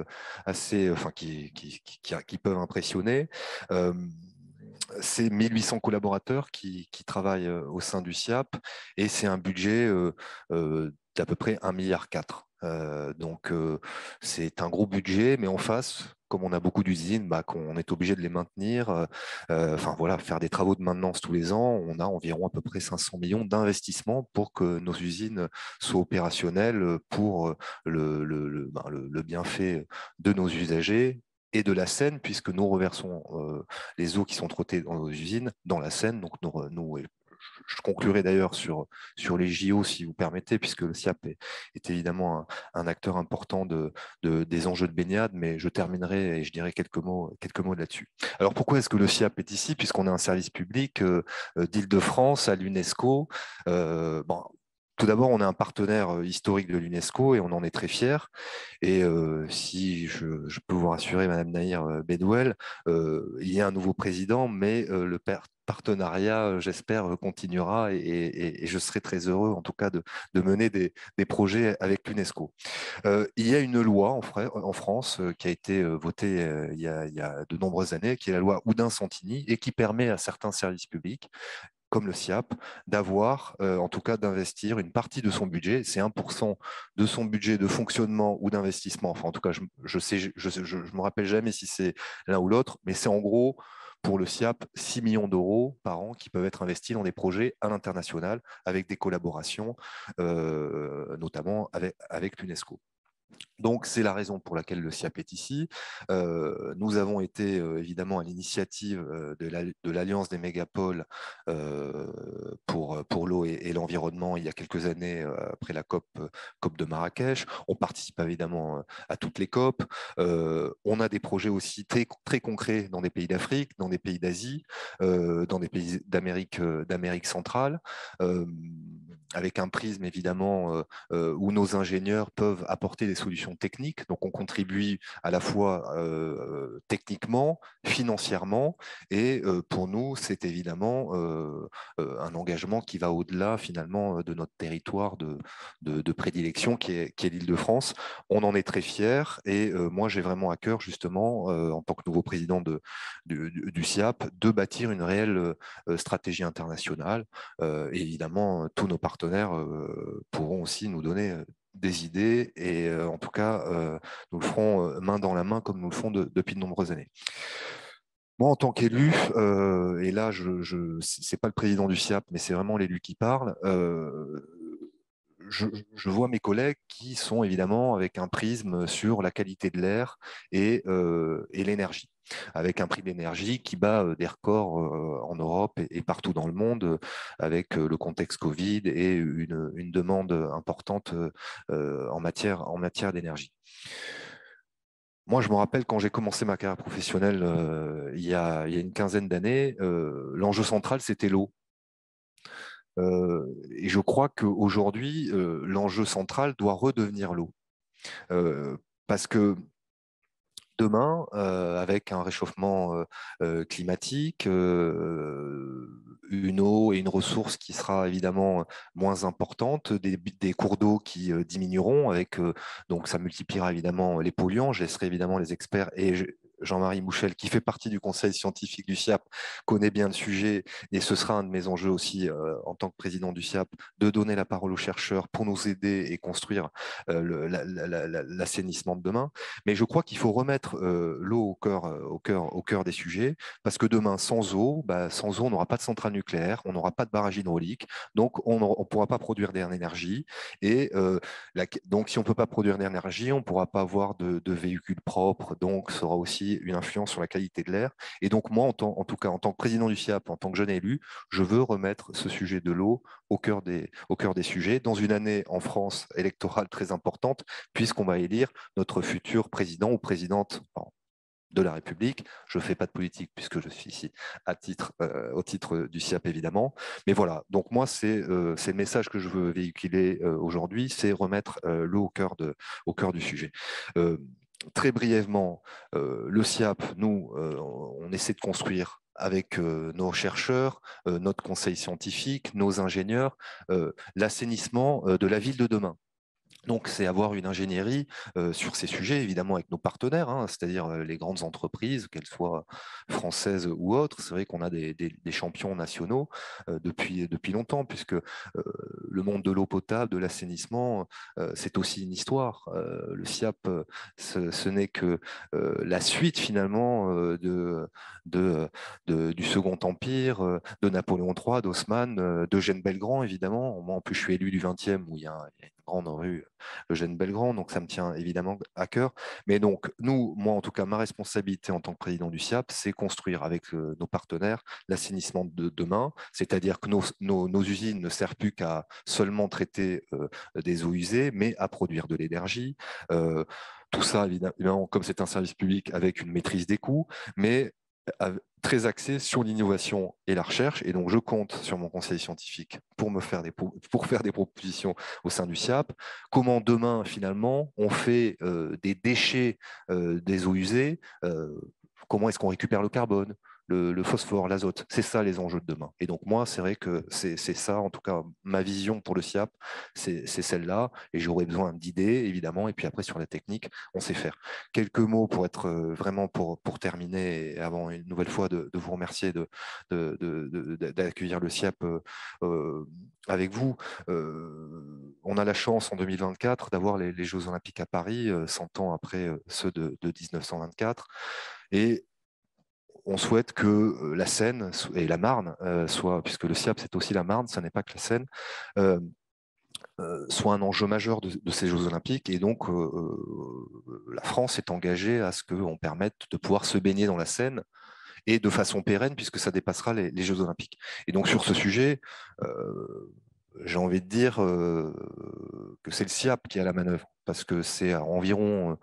qui peuvent impressionner. C'est 1800 collaborateurs qui travaillent au sein du SIAP, et c'est un budget d'à peu près 1,4 milliard. Donc, c'est un gros budget, mais en face, comme on a beaucoup d'usines, qu'on est obligé de les maintenir, faire des travaux de maintenance tous les ans, on a environ à peu près 500 millions d'investissements pour que nos usines soient opérationnelles pour le bienfait de nos usagers et de la Seine, puisque nous reversons les eaux qui sont traitées dans nos usines dans la Seine. Donc, je conclurai d'ailleurs sur les JO, si vous permettez, puisque le SIAP est évidemment un acteur important des enjeux de baignade, mais je terminerai et je dirai quelques mots là-dessus. Alors, pourquoi est-ce que le SIAP est ici? Puisqu'on est un service public d'Île-de-France à l'UNESCO. Tout d'abord, on est un partenaire historique de l'UNESCO et on en est très fiers. Et si je peux vous rassurer, Madame Nahir Bedouel, il y a un nouveau président, mais le partenariat, j'espère, continuera, et je serai très heureux, en tout cas, de mener des projets avec l'UNESCO. Il y a une loi en France qui a été votée il y a de nombreuses années, qui est la loi Oudin-Santini, et qui permet à certains services publics, comme le SIAP, d'avoir, en tout cas d'investir une partie de son budget, c'est 1% de son budget de fonctionnement ou d'investissement, enfin en tout cas je me rappelle jamais si c'est l'un ou l'autre, mais c'est en gros pour le SIAP 6 millions d'euros par an qui peuvent être investis dans des projets à l'international avec des collaborations, notamment avec l'UNESCO. Donc, c'est la raison pour laquelle le SIAP est ici. Nous avons été évidemment à l'initiative de l'Alliance des mégapoles pour l'eau et l'environnement il y a quelques années, après la COP de Marrakech. On participe évidemment à toutes les COP. On a des projets aussi très, très concrets dans des pays d'Afrique, dans des pays d'Asie, dans des pays d'Amérique centrale, avec un prisme évidemment où nos ingénieurs peuvent apporter des des solutions techniques. Donc, on contribue à la fois techniquement, financièrement, et pour nous, c'est évidemment un engagement qui va au-delà finalement de notre territoire de prédilection qui est l'Île-de-France. On en est très fiers et moi, j'ai vraiment à cœur justement, en tant que nouveau président du SIAP, de bâtir une réelle stratégie internationale. Et évidemment, tous nos partenaires pourront aussi nous donner des idées et en tout cas, nous le ferons main dans la main comme nous le font depuis de nombreuses années. Moi, en tant qu'élu, et là, c'est pas le président du SIAP, mais c'est vraiment l'élu qui parle, je vois mes collègues qui sont évidemment avec un prisme sur la qualité de l'air et l'énergie, avec un prix de l'énergie qui bat des records en Europe et partout dans le monde, avec le contexte Covid et une demande importante en matière d'énergie. Moi, je me rappelle quand j'ai commencé ma carrière professionnelle il y a une quinzaine d'années, l'enjeu central, c'était l'eau. Et je crois qu'aujourd'hui, l'enjeu central doit redevenir l'eau. Parce que demain, avec un réchauffement climatique, une eau et une ressource qui sera évidemment moins importante, des cours d'eau qui diminueront, donc ça multipliera évidemment les polluants. Je laisserai évidemment les experts et Jean-Marie Mouchel, qui fait partie du conseil scientifique du SIAP, connaît bien le sujet et ce sera un de mes enjeux aussi en tant que président du SIAP, de donner la parole aux chercheurs pour nous aider et construire l'assainissement de demain. Mais je crois qu'il faut remettre l'eau au cœur des sujets, parce que demain, sans eau, on n'aura pas de centrale nucléaire, on n'aura pas de barrage hydraulique, donc on ne pourra pas produire d'énergie. Et donc, si on ne peut pas produire d'énergie, on ne pourra pas avoir de véhicules propres, donc ça aura aussi une influence sur la qualité de l'air. Et donc, moi, en tout cas, en tant que président du SIAP, en tant que jeune élu, je veux remettre ce sujet de l'eau au cœur des sujets, dans une année en France électorale très importante, puisqu'on va élire notre futur président ou présidente de la République. Je ne fais pas de politique puisque je suis ici au titre du SIAP, évidemment. Mais voilà, donc moi, c'est le message que je veux véhiculer aujourd'hui, c'est remettre l'eau au cœur du sujet. Très brièvement, le SIAP, nous, on essaie de construire avec nos chercheurs, notre conseil scientifique, nos ingénieurs, l'assainissement de la ville de demain. Donc, c'est avoir une ingénierie sur ces sujets, évidemment avec nos partenaires, c'est-à-dire les grandes entreprises, qu'elles soient françaises ou autres. C'est vrai qu'on a des champions nationaux depuis longtemps, puisque le monde de l'eau potable, de l'assainissement, c'est aussi une histoire. Le SIAP, ce n'est que la suite finalement du Second Empire, de Napoléon III, d'Haussmann, d'Eugène Belgrand, évidemment. Moi, en plus, je suis élu du 20e, où il y a une grande rue Eugène Belgrand, donc ça me tient évidemment à cœur. Mais donc, moi en tout cas, ma responsabilité en tant que président du SIAP, c'est construire avec nos partenaires l'assainissement de demain, c'est-à-dire que nos usines ne servent plus qu'à seulement traiter des eaux usées, mais à produire de l'énergie. Tout ça, évidemment, comme c'est un service public, avec une maîtrise des coûts, mais très axé sur l'innovation et la recherche. Et donc, je compte sur mon conseil scientifique pour faire des propositions au sein du SIAP. Comment demain, finalement, on fait des déchets des eaux usées, comment est-ce qu'on récupère le carbone, le phosphore, l'azote. C'est ça les enjeux de demain. Et donc moi, c'est vrai que c'est ça, en tout cas, ma vision pour le SIAP, c'est celle-là. Et j'aurais besoin d'idées, évidemment. Et puis après, sur la technique, on sait faire. Quelques mots pour être vraiment pour terminer, et avant une nouvelle fois de vous remercier d'accueillir le SIAP avec vous. On a la chance en 2024 d'avoir les Jeux Olympiques à Paris, 100 ans après ceux de 1924. Et on souhaite que la Seine et la Marne puisque le SIAP c'est aussi la Marne, ça n'est pas que la Seine, soit un enjeu majeur de ces Jeux Olympiques. Et donc, la France est engagée à ce qu'on permette de pouvoir se baigner dans la Seine et de façon pérenne, puisque ça dépassera les Jeux Olympiques. Et donc, sur ce sujet, j'ai envie de dire que c'est le SIAP qui a la manœuvre, parce que c'est environ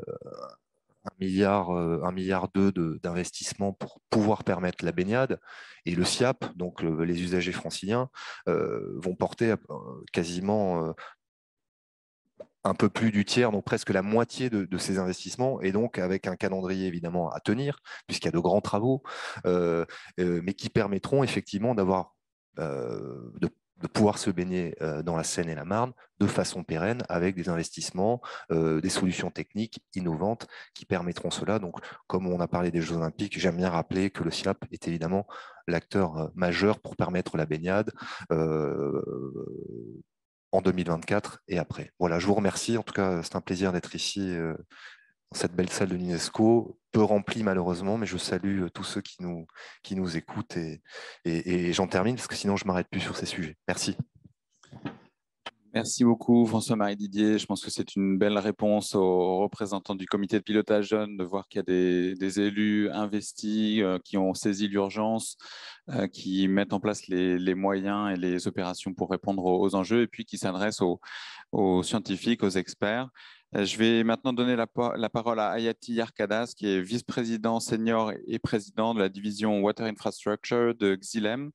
1,2 milliard d'investissement pour pouvoir permettre la baignade. Et le SIAP, donc les usagers franciliens, vont porter quasiment un peu plus du tiers, donc presque la moitié de ces investissements, et donc avec un calendrier évidemment à tenir, puisqu'il y a de grands travaux, mais qui permettront effectivement de pouvoir se baigner dans la Seine et la Marne de façon pérenne avec des investissements, des solutions techniques innovantes qui permettront cela. Donc, comme on a parlé des Jeux Olympiques, j'aime bien rappeler que le SIAP est évidemment l'acteur majeur pour permettre la baignade en 2024 et après. Voilà, je vous remercie. En tout cas, c'est un plaisir d'être ici dans cette belle salle de l'UNESCO, peu remplie malheureusement, mais je salue tous ceux qui nous écoutent et j'en termine parce que sinon je ne m'arrête plus sur ces sujets. Merci. Merci beaucoup, François-Marie Didier. Je pense que c'est une belle réponse aux représentants du comité de pilotage jeune de voir qu'il y a des élus investis qui ont saisi l'urgence, qui mettent en place les moyens et les opérations pour répondre aux enjeux et puis qui s'adressent aux scientifiques, aux experts. Je vais maintenant donner la parole à Hayati Yarkadas, qui est vice-président senior et président de la division Water Infrastructure de Xylem.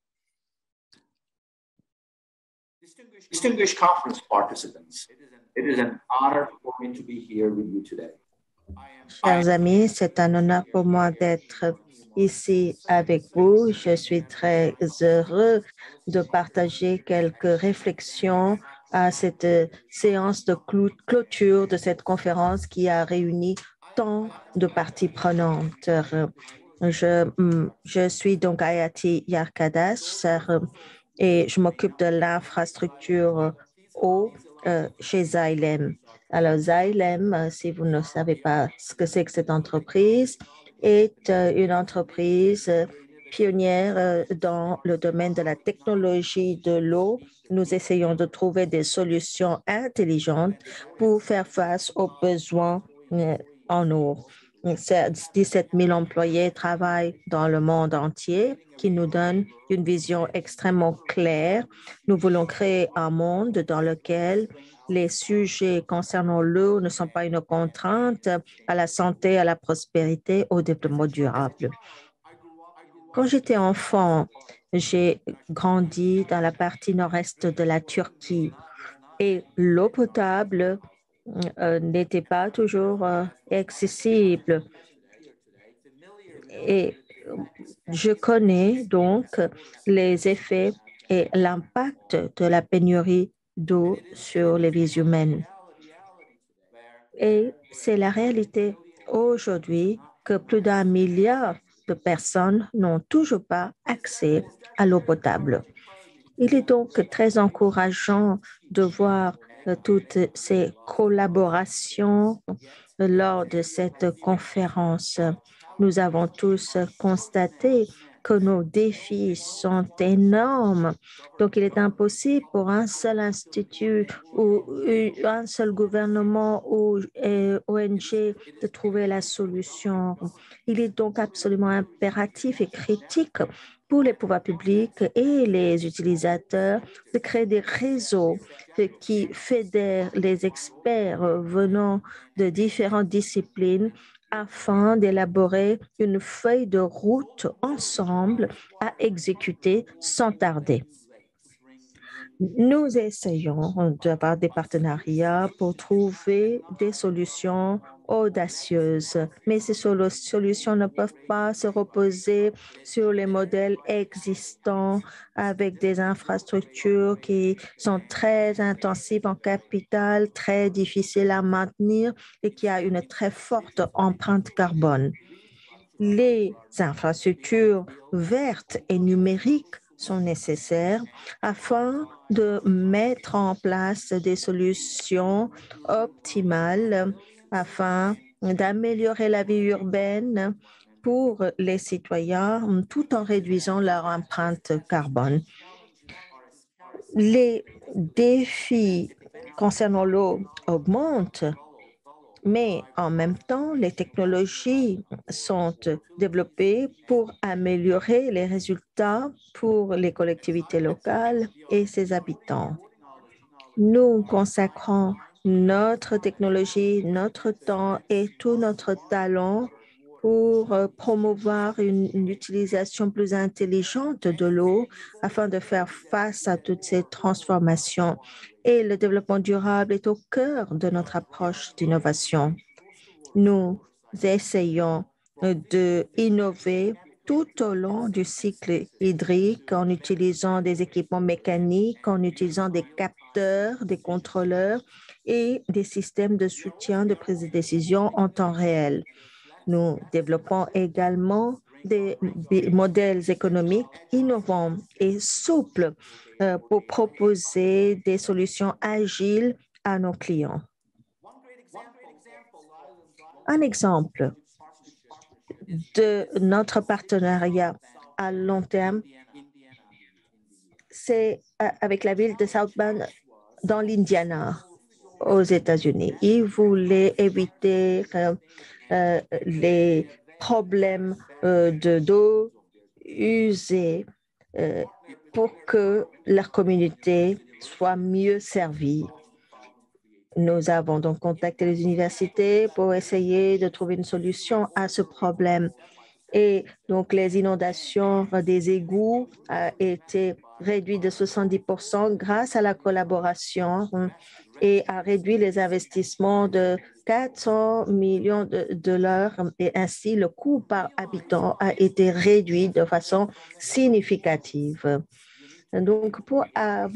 Distinguished conference participants, it is an honor for me to be here with you today. Chers amis, c'est un honneur pour moi d'être ici avec vous. Je suis très heureux de partager quelques réflexions à cette séance de clôture de cette conférence qui a réuni tant de parties prenantes. Je suis donc Hayati Yarkadas et je m'occupe de l'infrastructure eau chez Xylem. Alors, Xylem, si vous ne savez pas ce que c'est que cette entreprise, est une entreprise pionnière dans le domaine de la technologie de l'eau. Nous essayons de trouver des solutions intelligentes pour faire face aux besoins en eau. 17 000 employés travaillent dans le monde entier, qui nous donne une vision extrêmement claire. Nous voulons créer un monde dans lequel les sujets concernant l'eau ne sont pas une contrainte à la santé, à la prospérité, au développement durable. Quand j'étais enfant, j'ai grandi dans la partie nord-est de la Turquie et l'eau potable n'était pas toujours accessible. Et je connais donc les effets et l'impact de la pénurie d'eau sur les vies humaines. Et c'est la réalité aujourd'hui que plus d'1 milliard de personnes n'ont toujours pas accès à l'eau potable. Il est donc très encourageant de voir toutes ces collaborations lors de cette conférence. Nous avons tous constaté que nos défis sont énormes. Donc, il est impossible pour un seul institut ou un seul gouvernement ou ONG de trouver la solution. Il est donc absolument impératif et critique pour les pouvoirs publics et les utilisateurs de créer des réseaux qui fédèrent les experts venant de différentes disciplines afin d'élaborer une feuille de route ensemble à exécuter sans tarder. Nous essayons d'avoir des partenariats pour trouver des solutions audacieuses, mais ces solutions ne peuvent pas se reposer sur les modèles existants avec des infrastructures qui sont très intensives en capital, très difficiles à maintenir et qui ont une très forte empreinte carbone. Les infrastructures vertes et numériques sont nécessaires afin de mettre en place des solutions optimales afin d'améliorer la vie urbaine pour les citoyens tout en réduisant leur empreinte carbone. Les défis concernant l'eau augmentent, mais en même temps, les technologies sont développées pour améliorer les résultats pour les collectivités locales et ses habitants. Nous consacrons notre technologie, notre temps et tout notre talent pour promouvoir une utilisation plus intelligente de l'eau afin de faire face à toutes ces transformations. Et le développement durable est au cœur de notre approche d'innovation. Nous essayons d'innover tout au long du cycle hydrique en utilisant des équipements mécaniques, en utilisant des capteurs, des contrôleurs et des systèmes de soutien de prise de décision en temps réel. Nous développons également des modèles économiques innovants et souples pour proposer des solutions agiles à nos clients. Un exemple de notre partenariat à long terme, c'est avec la ville de South Bend dans l'Indiana, aux États-Unis. Ils voulaient éviter les problèmes d'eau usée pour que leur communauté soit mieux servie. Nous avons donc contacté les universités pour essayer de trouver une solution à ce problème. Et donc, les inondations des égouts ont été réduites de 70% grâce à la collaboration et a réduit les investissements de 400 millions de dollars. Et ainsi, le coût par habitant a été réduit de façon significative. Donc, pour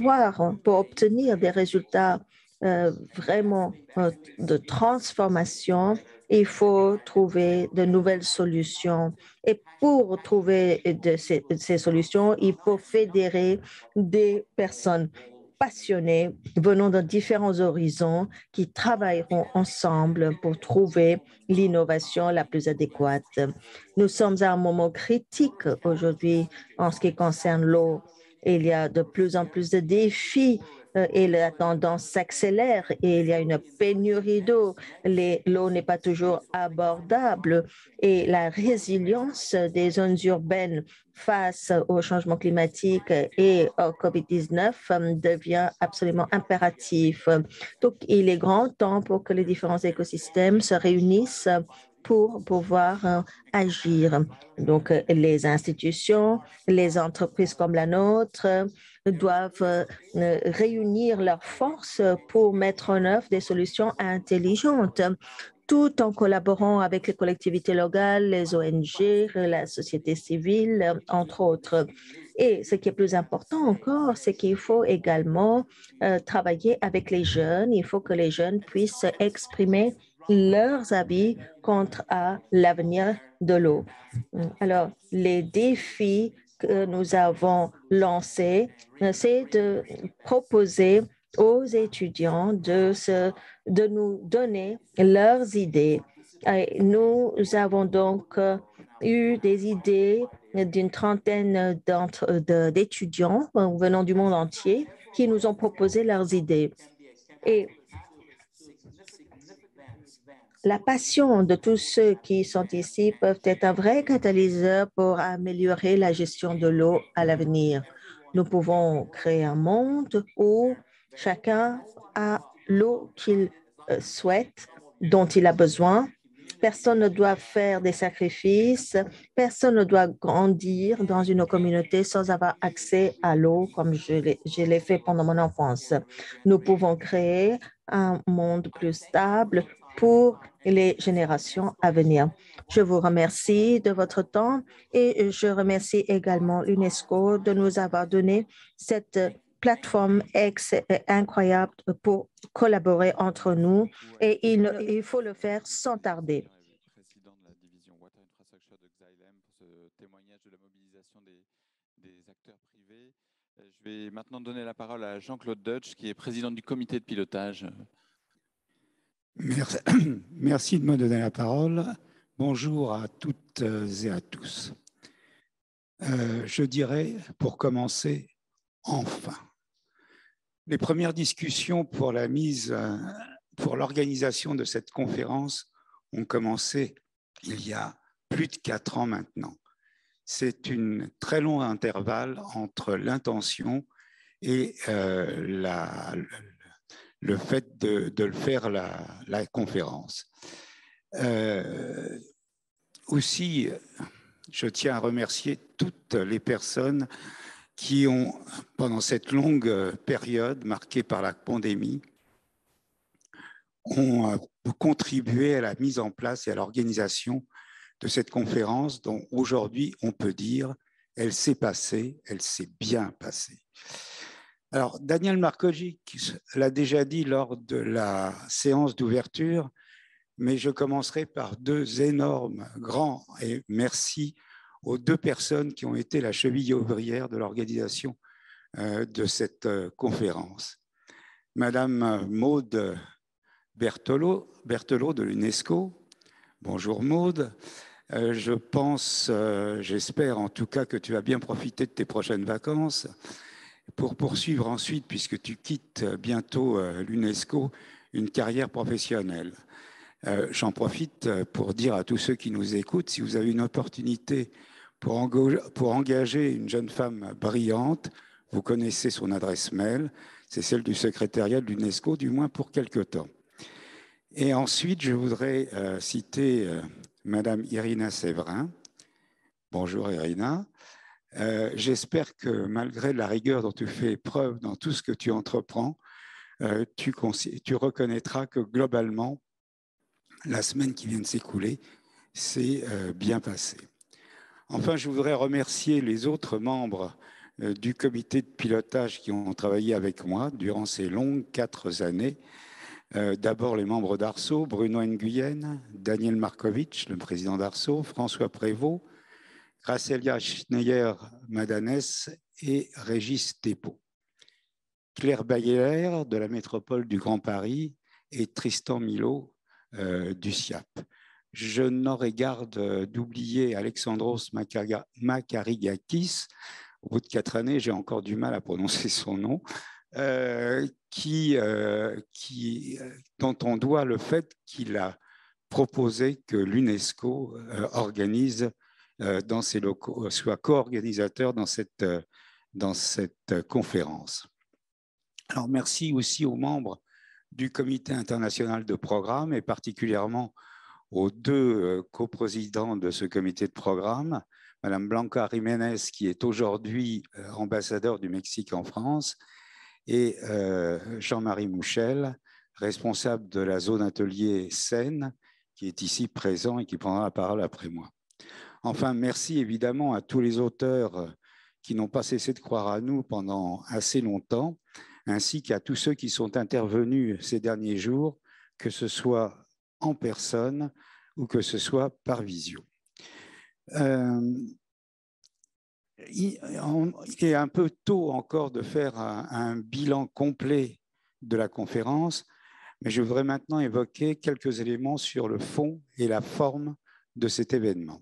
obtenir des résultats vraiment de transformation, il faut trouver de nouvelles solutions. Et pour trouver ces solutions, il faut fédérer des personnes passionnées venant de différents horizons qui travailleront ensemble pour trouver l'innovation la plus adéquate. Nous sommes à un moment critique aujourd'hui en ce qui concerne l'eau. Il y a de plus en plus de défis et la tendance s'accélère et il y a une pénurie d'eau. L'eau n'est pas toujours abordable et la résilience des zones urbaines face au changement climatique et au COVID-19 devient absolument impératif. Donc, il est grand temps pour que les différents écosystèmes se réunissent pour pouvoir agir. Donc, les institutions, les entreprises comme la nôtre doivent réunir leurs forces pour mettre en œuvre des solutions intelligentes, tout en collaborant avec les collectivités locales, les ONG, la société civile, entre autres. Et ce qui est plus important encore, c'est qu'il faut également travailler avec les jeunes. Il faut que les jeunes puissent exprimer leurs avis quant à l'avenir de l'eau. Alors, les défis que nous avons lancés, c'est de proposer aux étudiants de nous donner leurs idées. Et nous avons donc eu des idées d'une trentaine d'étudiants venant du monde entier qui nous ont proposé leurs idées. Et la passion de tous ceux qui sont ici peuvent être un vrai catalyseur pour améliorer la gestion de l'eau à l'avenir. Nous pouvons créer un monde où chacun a l'eau qu'il souhaite, dont il a besoin. Personne ne doit faire des sacrifices. Personne ne doit grandir dans une communauté sans avoir accès à l'eau comme je l'ai fait pendant mon enfance. Nous pouvons créer un monde plus stable pour les générations à venir. Je vous remercie de votre temps et je remercie également l'UNESCO de nous avoir donné cette plateforme incroyable pour collaborer entre nous et il faut le faire sans tarder. Président de la division Water Infrastructure de Xylem pour ce témoignage de la mobilisation des acteurs privés. Je vais maintenant donner la parole à Jean-Claude Deutsch, qui est président du comité de pilotage. Merci de me donner la parole. Bonjour à toutes et à tous. Je dirais, pour commencer, enfin. Les premières discussions pour l'organisation de cette conférence ont commencé il y a plus de 4 ans maintenant. C'est un très long intervalle entre l'intention et le fait de le faire la conférence. aussi, je tiens à remercier toutes les personnes qui ont, pendant cette longue période marquée par la pandémie, ont contribué à la mise en place et à l'organisation de cette conférence dont aujourd'hui on peut dire elle s'est passée, elle s'est bien passée. Alors, Daniel Markovic l'a déjà dit lors de la séance d'ouverture, mais je commencerai par deux énormes, grands et merci aux deux personnes qui ont été la cheville ouvrière de l'organisation de cette conférence. Madame Maude Berthelot de l'UNESCO. Bonjour Maude. Je pense, j'espère en tout cas que tu as bien profité de tes prochaines vacances pour poursuivre ensuite, puisque tu quittes bientôt l'UNESCO, une carrière professionnelle. J'en profite pour dire à tous ceux qui nous écoutent, si vous avez une opportunité pour engager une jeune femme brillante, vous connaissez son adresse mail, c'est celle du secrétariat de l'UNESCO, du moins pour quelque temps. Et ensuite, je voudrais citer Madame Irina Séverin. Bonjour Irina. J'espère que malgré la rigueur dont tu fais preuve dans tout ce que tu entreprends, tu reconnaîtras que globalement, la semaine qui vient de s'écouler s'est bien passée. Enfin, je voudrais remercier les autres membres du comité de pilotage qui ont travaillé avec moi durant ces longues 4 années. D'abord les membres d'Arceau, Bruno Nguyen, Daniel Markovic, le président d'Arceau, François Prévost, Gracelia Schneier-Madanes et Régis Despaux. Claire Bayer de la métropole du Grand Paris et Tristan Milot du SIAP. Je n'aurais garde d'oublier Alexandros Makarigakis. Au bout de 4 années, j'ai encore du mal à prononcer son nom, dont on doit le fait qu'il a proposé que l'UNESCO organise dans ses locaux, soit co-organisateur dans cette conférence. Alors, merci aussi aux membres du Comité international de programme et particulièrement aux deux coprésidents de ce comité de programme, Madame Blanca Jiménez, qui est aujourd'hui ambassadeur du Mexique en France, et Jean-Marie Mouchel, responsable de la zone atelier Seine, qui est ici présent et qui prendra la parole après moi. Enfin, merci évidemment à tous les auteurs qui n'ont pas cessé de croire à nous pendant assez longtemps, ainsi qu'à tous ceux qui sont intervenus ces derniers jours, que ce soit en personne ou que ce soit par visio. Il est un peu tôt encore de faire un bilan complet de la conférence, mais je voudrais maintenant évoquer quelques éléments sur le fond et la forme de cet événement.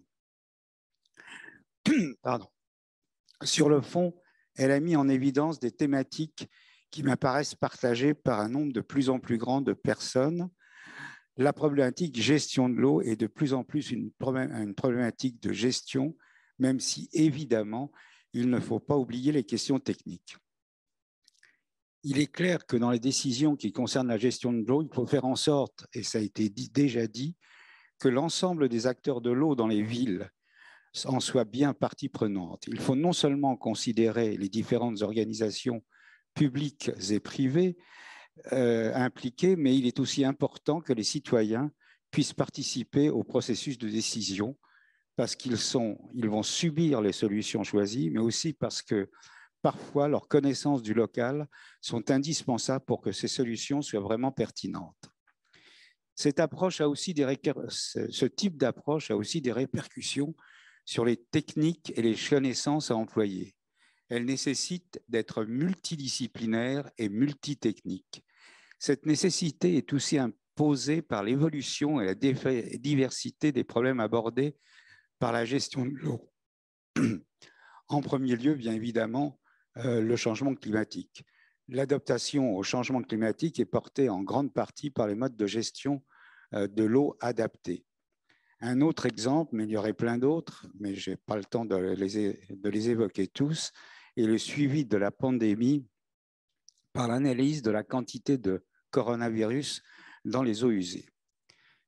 Pardon. Sur le fond, elle a mis en évidence des thématiques qui m'apparaissent partagées par un nombre de plus en plus grand de personnes. La problématique gestion de l'eau est de plus en plus une problématique de gestion, même si évidemment, il ne faut pas oublier les questions techniques. Il est clair que dans les décisions qui concernent la gestion de l'eau, il faut faire en sorte, et ça a été déjà dit, que l'ensemble des acteurs de l'eau dans les villes en soient bien partie prenante. Il faut non seulement considérer les différentes organisations publiques et privées impliquées, mais il est aussi important que les citoyens puissent participer au processus de décision parce qu'ils vont subir les solutions choisies, mais aussi parce que parfois leurs connaissances du local sont indispensables pour que ces solutions soient vraiment pertinentes. Cette approche a aussi ce type d'approche a aussi des répercussions sur les techniques et les connaissances à employer. Elle nécessite d'être multidisciplinaire et multitechnique. Cette nécessité est aussi imposée par l'évolution et la diversité des problèmes abordés par la gestion de l'eau. En premier lieu, bien évidemment, le changement climatique. L'adaptation au changement climatique est portée en grande partie par les modes de gestion de l'eau adaptés. Un autre exemple, mais il y aurait plein d'autres, mais je n'ai pas le temps de les évoquer tous, est le suivi de la pandémie par l'analyse de la quantité de coronavirus dans les eaux usées.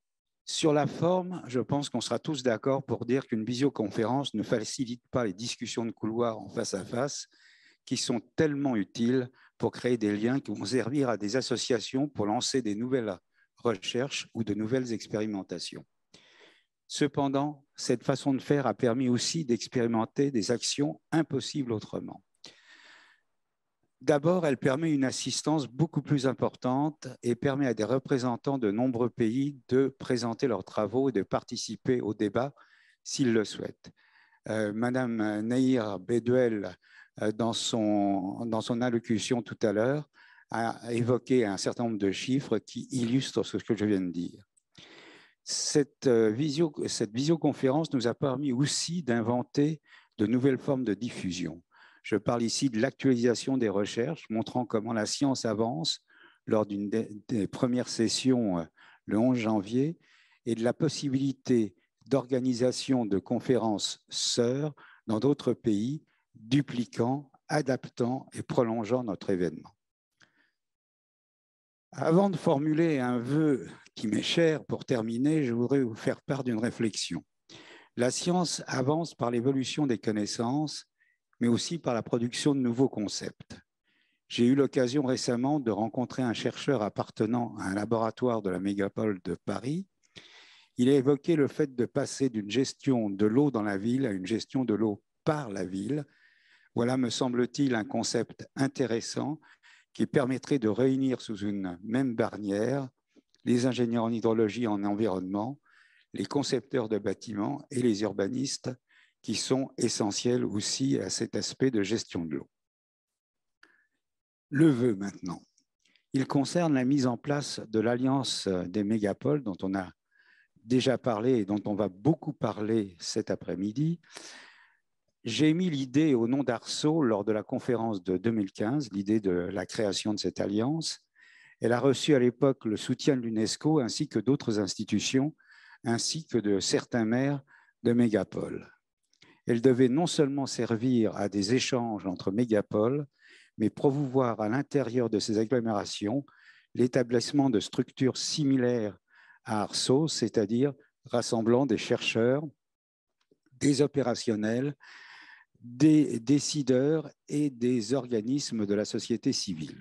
Sur la forme, je pense qu'on sera tous d'accord pour dire qu'une visioconférence ne facilite pas les discussions de couloir en face à face, qui sont tellement utiles pour créer des liens qui vont servir à des associations pour lancer des nouvelles recherches ou de nouvelles expérimentations. Cependant, cette façon de faire a permis aussi d'expérimenter des actions impossibles autrement. D'abord, elle permet une assistance beaucoup plus importante et permet à des représentants de nombreux pays de présenter leurs travaux et de participer au débat s'ils le souhaitent. Madame Nahir Bedouel, dans son allocution tout à l'heure, a évoqué un certain nombre de chiffres qui illustrent ce que je viens de dire. Cette visioconférence nous a permis aussi d'inventer de nouvelles formes de diffusion. Je parle ici de l'actualisation des recherches, montrant comment la science avance lors d'une des premières sessions le 11 janvier, et de la possibilité d'organisation de conférences sœurs dans d'autres pays, dupliquant, adaptant et prolongeant notre événement. Avant de formuler un vœu qui m'est cher, pour terminer, je voudrais vous faire part d'une réflexion. La science avance par l'évolution des connaissances, mais aussi par la production de nouveaux concepts. J'ai eu l'occasion récemment de rencontrer un chercheur appartenant à un laboratoire de la mégapole de Paris. Il a évoqué le fait de passer d'une gestion de l'eau dans la ville à une gestion de l'eau par la ville. Voilà, me semble-t-il, un concept intéressant qui permettrait de réunir sous une même barnière les ingénieurs en hydrologie et en environnement, les concepteurs de bâtiments et les urbanistes qui sont essentiels aussi à cet aspect de gestion de l'eau. Le vœu maintenant. Il concerne la mise en place de l'Alliance des mégapoles dont on a déjà parlé et dont on va beaucoup parler cet après-midi. J'ai émis l'idée au nom d'Arceau lors de la conférence de 2015, l'idée de la création de cette alliance. Elle a reçu à l'époque le soutien de l'UNESCO ainsi que d'autres institutions, ainsi que de certains maires de mégapoles. Elle devait non seulement servir à des échanges entre mégapoles, mais promouvoir à l'intérieur de ces agglomérations l'établissement de structures similaires à Arceau, c'est-à-dire rassemblant des chercheurs, des opérationnels, des décideurs et des organismes de la société civile.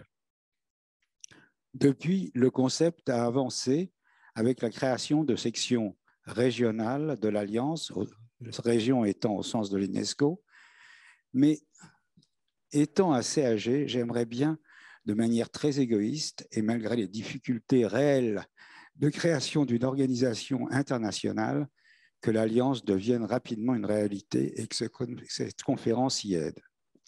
Depuis, le concept a avancé avec la création de sections régionales de l'Alliance, région étant au sens de l'UNESCO, mais étant assez âgé, j'aimerais bien, de manière très égoïste et malgré les difficultés réelles de création d'une organisation internationale, que l'Alliance devienne rapidement une réalité et que cette conférence y aide.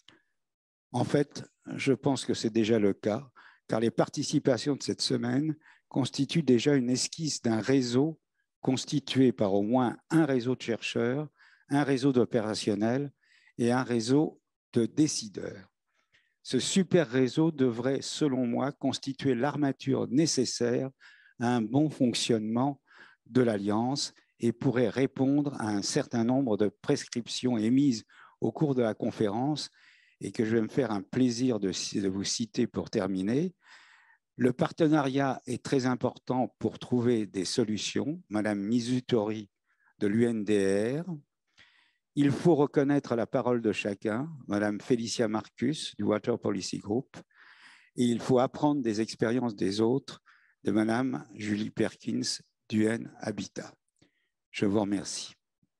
En fait, je pense que c'est déjà le cas, car les participations de cette semaine constituent déjà une esquisse d'un réseau constitué par au moins un réseau de chercheurs, un réseau d'opérationnels et un réseau de décideurs. Ce super réseau devrait, selon moi, constituer l'armature nécessaire à un bon fonctionnement de l'Alliance et pourrait répondre à un certain nombre de prescriptions émises au cours de la conférence et que je vais me faire un plaisir de vous citer pour terminer. Le partenariat est très important pour trouver des solutions. Madame Mizutori de l'UNDR. Il faut reconnaître la parole de chacun. Madame Félicia Marcus du Water Policy Group. Et il faut apprendre des expériences des autres de Madame Julie Perkins d'UN Habitat. Je vous remercie.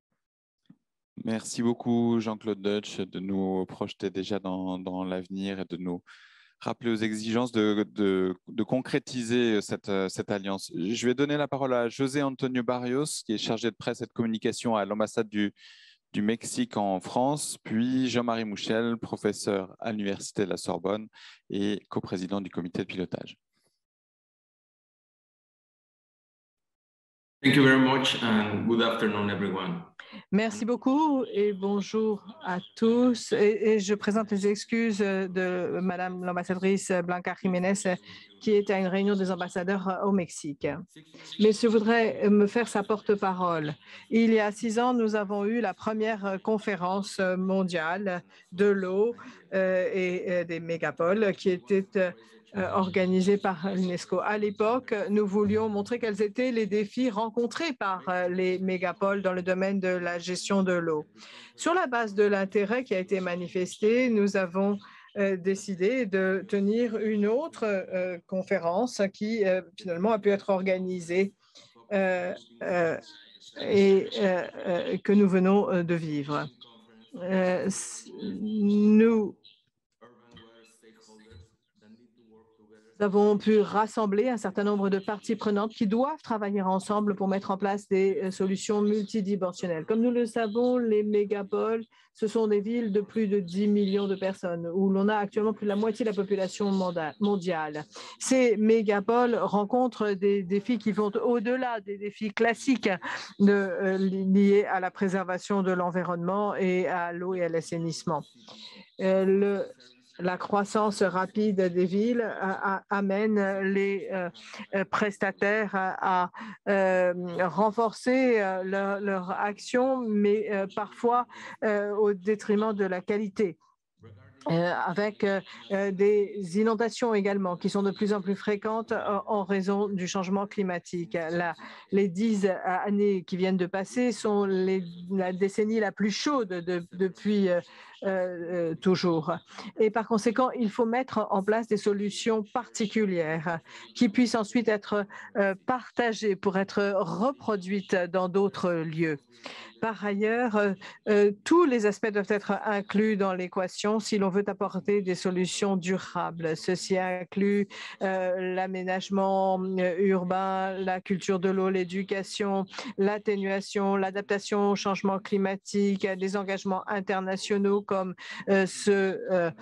Merci beaucoup, Jean-Claude Deutsch, de nous projeter déjà dans l'avenir et de nous rappeler aux exigences de concrétiser cette alliance. Je vais donner la parole à José Antonio Barrios, qui est chargé de presse et de communication à l'ambassade du Mexique en France, puis Jean-Marie Mouchel, professeur à l'Université de la Sorbonne et coprésident du comité de pilotage. Thank you very much and good afternoon, everyone. Merci beaucoup et bonjour à tous. Et je présente les excuses de Madame l'ambassadrice Blanca Jiménez qui est à une réunion des ambassadeurs au Mexique. Mais je voudrais me faire sa porte-parole. Il y a 6 ans, nous avons eu la première conférence mondiale de l'eau et des mégapoles qui était organisé par l'UNESCO. À l'époque, nous voulions montrer quels étaient les défis rencontrés par les mégapoles dans le domaine de la gestion de l'eau. Sur la base de l'intérêt qui a été manifesté, nous avons décidé de tenir une autre conférence qui finalement a pu être organisée et que nous venons de vivre. Nous avons pu rassembler un certain nombre de parties prenantes qui doivent travailler ensemble pour mettre en place des solutions multidimensionnelles. Comme nous le savons, les mégapoles, ce sont des villes de plus de 10 millions de personnes où l'on a actuellement plus de la moitié de la population mondiale. Ces mégapoles rencontrent des défis qui vont au-delà des défis classiques liés à la préservation de l'environnement et à l'eau et à l'assainissement. La croissance rapide des villes amène les prestataires à renforcer leur action, mais parfois au détriment de la qualité. Avec des inondations également qui sont de plus en plus fréquentes en raison du changement climatique. Les 10 années qui viennent de passer sont la décennie la plus chaude depuis toujours. Et par conséquent, il faut mettre en place des solutions particulières qui puissent ensuite être partagées pour être reproduites dans d'autres lieux. Par ailleurs, tous les aspects doivent être inclus dans l'équation si l'on veut apporter des solutions durables. Ceci inclut l'aménagement urbain, la culture de l'eau, l'éducation, l'atténuation, l'adaptation au changement climatique, des engagements internationaux comme ceux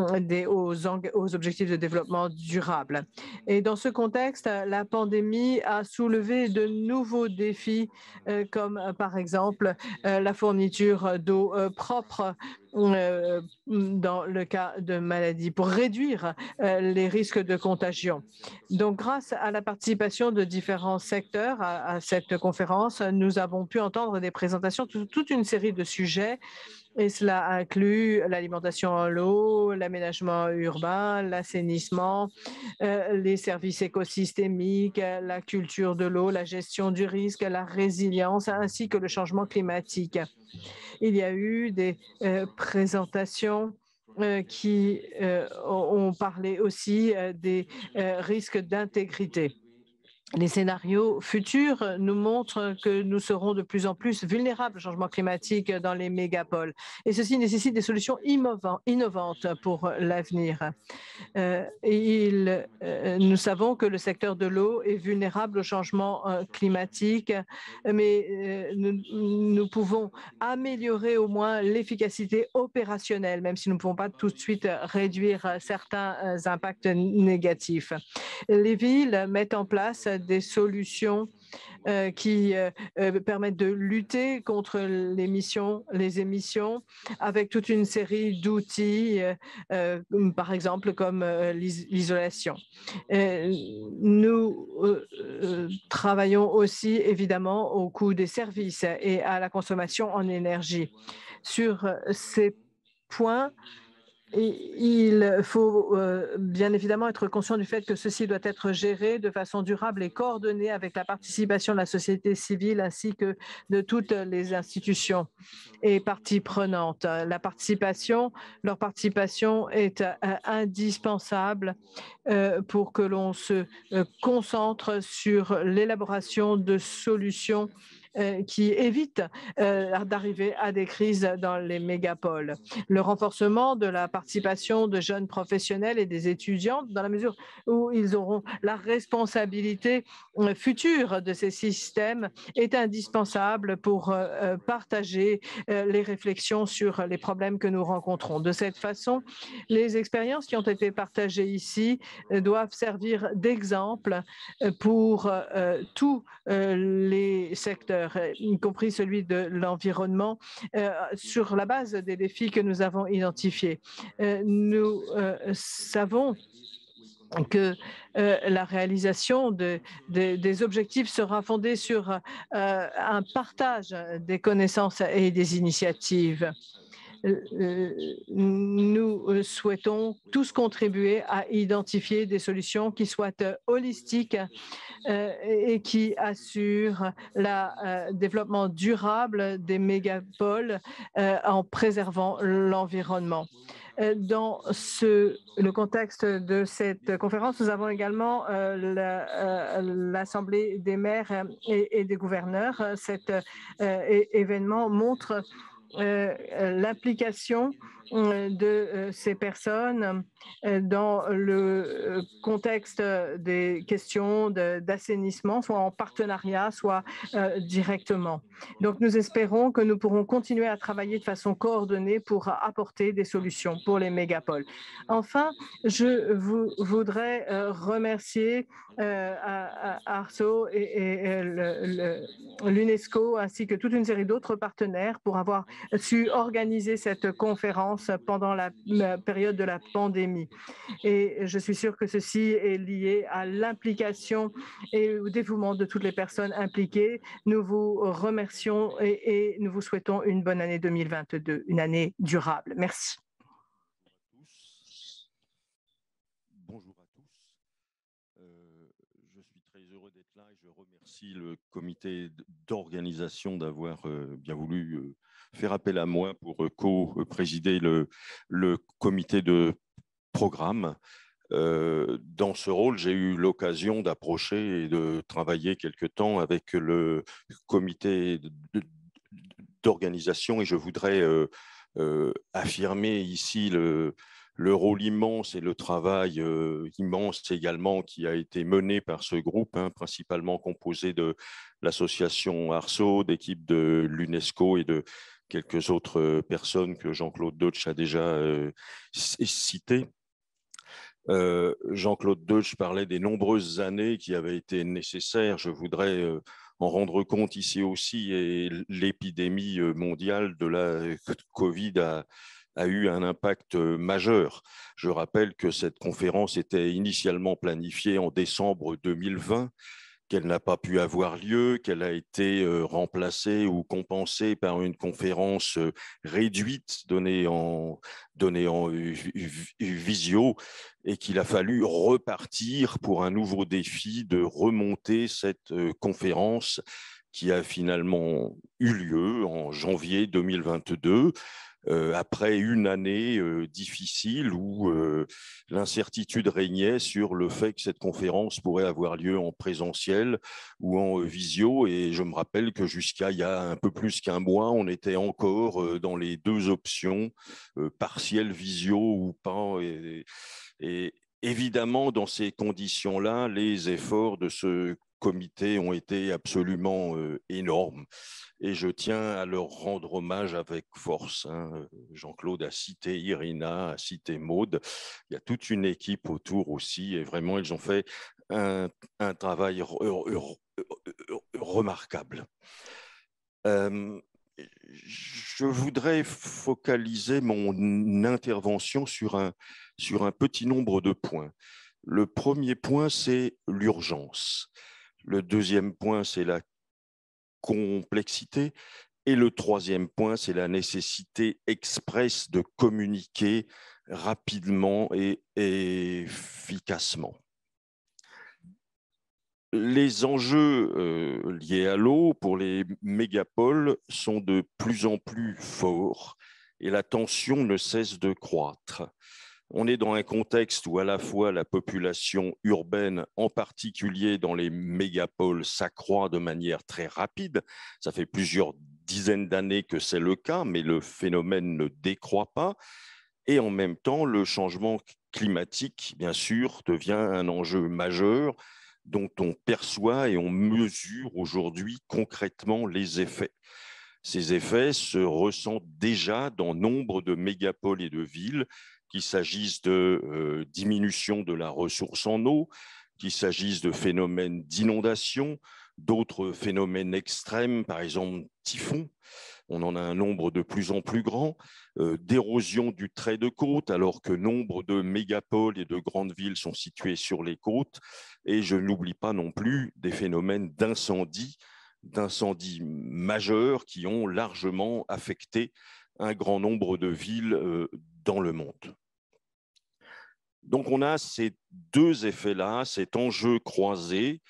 aux objectifs de développement durable. Et dans ce contexte, la pandémie a soulevé de nouveaux défis comme par exemple la fourniture d'eau propre dans le cas de maladies pour réduire les risques de contagion. Donc, grâce à la participation de différents secteurs à cette conférence, nous avons pu entendre des présentations de toute une série de sujets. Et cela inclut l'alimentation en eau, l'aménagement urbain, l'assainissement, les services écosystémiques, la culture de l'eau, la gestion du risque, la résilience, ainsi que le changement climatique. Il y a eu des présentations qui ont parlé aussi des risques d'intégrité. Les scénarios futurs nous montrent que nous serons de plus en plus vulnérables au changement climatique dans les mégapoles. Et ceci nécessite des solutions innovantes pour l'avenir. Nous savons que le secteur de l'eau est vulnérable au changement climatique, mais nous pouvons améliorer au moins l'efficacité opérationnelle, même si nous ne pouvons pas tout de suite réduire certains impacts négatifs. Les villes mettent en place des solutions qui permettent de lutter contre les émissions avec toute une série d'outils, par exemple comme l'isolation. Nous travaillons aussi évidemment au coût des services et à la consommation en énergie. Sur ces points, il faut bien évidemment être conscient du fait que ceci doit être géré de façon durable et coordonnée avec la participation de la société civile ainsi que de toutes les institutions et parties prenantes. Leur participation est indispensable pour que l'on se concentre sur l'élaboration de solutions qui évitent d'arriver à des crises dans les mégapoles. Le renforcement de la participation de jeunes professionnels et des étudiants, dans la mesure où ils auront la responsabilité future de ces systèmes, est indispensable pour partager les réflexions sur les problèmes que nous rencontrons. De cette façon, les expériences qui ont été partagées ici doivent servir d'exemple pour tous les secteurs, y compris celui de l'environnement, sur la base des défis que nous avons identifiés. Nous savons que la réalisation des objectifs sera fondée sur un partage des connaissances et des initiatives. Nous souhaitons tous contribuer à identifier des solutions qui soient holistiques et qui assurent le développement durable des mégapoles en préservant l'environnement. Dans le contexte de cette conférence, nous avons également l'Assemblée des maires et des gouverneurs. Cet événement montre l'implication de ces personnes dans le contexte des questions d'assainissement, soit en partenariat, soit directement. Donc, nous espérons que nous pourrons continuer à travailler de façon coordonnée pour apporter des solutions pour les mégapoles. Enfin, je voudrais remercier Arso et l'UNESCO ainsi que toute une série d'autres partenaires pour avoir su organiser cette conférence pendant la période de la pandémie. Et je suis sûre que ceci est lié à l'implication et au dévouement de toutes les personnes impliquées. Nous vous remercions et nous vous souhaitons une bonne année 2022, une année durable. Merci. Bonjour à tous. Je suis très heureux d'être là et je remercie le comité d'organisation d'avoir bien voulu faire appel à moi pour co-présider le comité de programme. Dans ce rôle, j'ai eu l'occasion d'approcher et de travailler quelque temps avec le comité d'organisation et je voudrais affirmer ici le rôle immense et le travail immense également qui a été mené par ce groupe, principalement composé de l'association Arso, d'équipes de l'UNESCO et de quelques autres personnes que Jean-Claude Deutsch a déjà citées. Jean-Claude Deutsch parlait des nombreuses années qui avaient été nécessaires. Je voudrais en rendre compte ici aussi, et l'épidémie mondiale de la Covid a eu un impact majeur. Je rappelle que cette conférence était initialement planifiée en décembre 2020, qu'elle n'a pas pu avoir lieu, qu'elle a été remplacée ou compensée par une conférence réduite donnée en visio et qu'il a fallu repartir pour un nouveau défi de remonter cette conférence qui a finalement eu lieu en janvier 2022. Après une année difficile où l'incertitude régnait sur le fait que cette conférence pourrait avoir lieu en présentiel ou en visio. Et je me rappelle que jusqu'à il y a un peu plus qu'un mois, on était encore dans les deux options, partiel visio ou pas. Et évidemment, dans ces conditions-là, les efforts de ce comité ont été absolument énormes. Et je tiens à leur rendre hommage avec force. Jean-Claude a cité Irina, a cité Maude. Il y a toute une équipe autour aussi. Et vraiment, ils ont fait un travail remarquable. Je voudrais focaliser mon intervention sur un petit nombre de points. Le premier point, c'est l'urgence. Le deuxième point, c'est la complexité. Et le troisième point, c'est la nécessité expresse de communiquer rapidement et efficacement. Les enjeux liés à l'eau pour les mégapoles sont de plus en plus forts et la tension ne cesse de croître. On est dans un contexte où à la fois la population urbaine, en particulier dans les mégapoles, s'accroît de manière très rapide. Ça fait plusieurs dizaines d'années que c'est le cas, mais le phénomène ne décroît pas. Et en même temps, le changement climatique, bien sûr, devient un enjeu majeur dont on perçoit et on mesure aujourd'hui concrètement les effets. Ces effets se ressentent déjà dans nombre de mégapoles et de villes, qu'il s'agisse de diminution de la ressource en eau, qu'il s'agisse de phénomènes d'inondation, d'autres phénomènes extrêmes, par exemple typhons, on en a un nombre de plus en plus grand, d'érosion du trait de côte, alors que nombre de mégapoles et de grandes villes sont situées sur les côtes, et je n'oublie pas non plus des phénomènes d'incendies majeurs qui ont largement affecté un grand nombre de villes dans le monde. Donc on a ces deux effets-là, cet enjeu croisé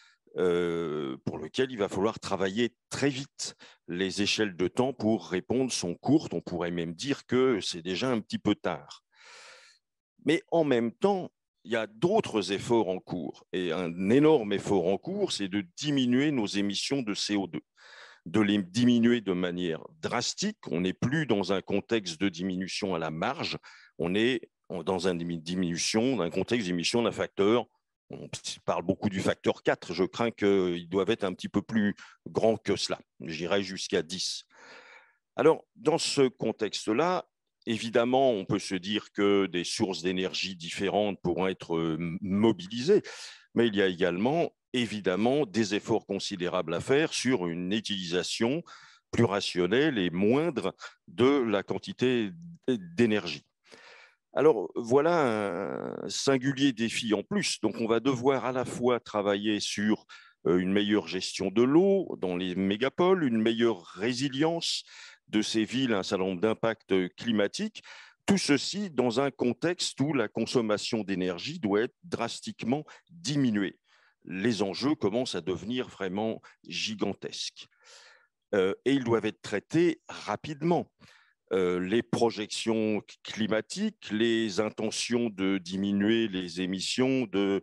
pour lequel il va falloir travailler très vite. Les échelles de temps pour répondre sont courtes, on pourrait même dire que c'est déjà un petit peu tard. Mais en même temps, il y a d'autres efforts en cours. Et un énorme effort en cours, c'est de diminuer nos émissions de CO2, de les diminuer de manière drastique. On n'est plus dans un contexte de diminution à la marge, on est dans une diminution, d'un contexte d'émission d'un facteur. On parle beaucoup du facteur 4, je crains qu'ils doivent être un petit peu plus grands que cela, j'irai jusqu'à 10. Alors, dans ce contexte-là, évidemment, on peut se dire que des sources d'énergie différentes pourront être mobilisées, mais il y a également, évidemment, des efforts considérables à faire sur une utilisation plus rationnelle et moindre de la quantité d'énergie. Alors, voilà un singulier défi en plus. Donc, on va devoir à la fois travailler sur une meilleure gestion de l'eau dans les mégapoles, une meilleure résilience de ces villes, un certain nombre d'impacts climatiques. Tout ceci dans un contexte où la consommation d'énergie doit être drastiquement diminuée. Les enjeux commencent à devenir vraiment gigantesques. Et ils doivent être traités rapidement. Les projections climatiques, les intentions de diminuer les émissions de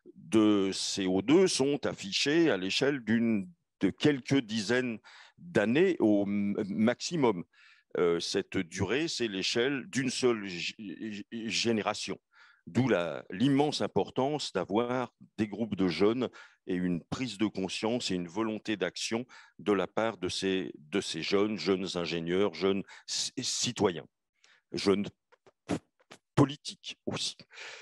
CO2 sont affichées à l'échelle de quelques dizaines d'années au maximum. Cette durée, c'est l'échelle d'une seule génération. D'où l'immense importance d'avoir des groupes de jeunes et une prise de conscience et une volonté d'action de la part de ces jeunes ingénieurs, jeunes citoyens, jeunes politiques aussi.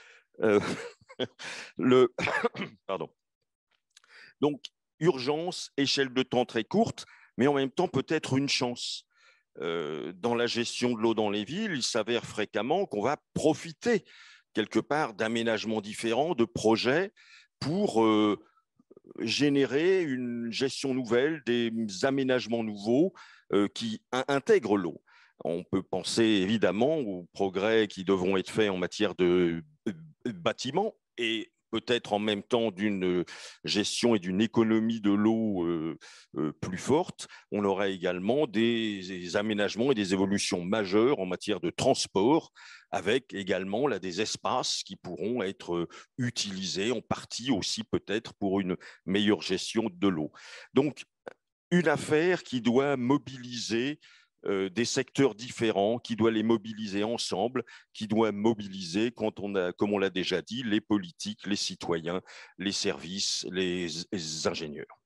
Pardon. Donc, urgence, échelle de temps très courte, mais en même temps peut-être une chance. Dans la gestion de l'eau dans les villes, il s'avère fréquemment qu'on va profiter quelque part d'aménagements différents, de projets pour générer une gestion nouvelle, des aménagements nouveaux qui intègrent l'eau. On peut penser évidemment aux progrès qui devront être faits en matière de bâtiments et peut-être en même temps d'une gestion et d'une économie de l'eau plus forte. On aura également des aménagements et des évolutions majeures en matière de transport, avec également là, des espaces qui pourront être utilisés en partie aussi peut-être pour une meilleure gestion de l'eau. Donc, une affaire qui doit mobiliser des secteurs différents, qui doit les mobiliser ensemble, qui doit mobiliser, comme on l'a déjà dit, les politiques, les citoyens, les services, les ingénieurs.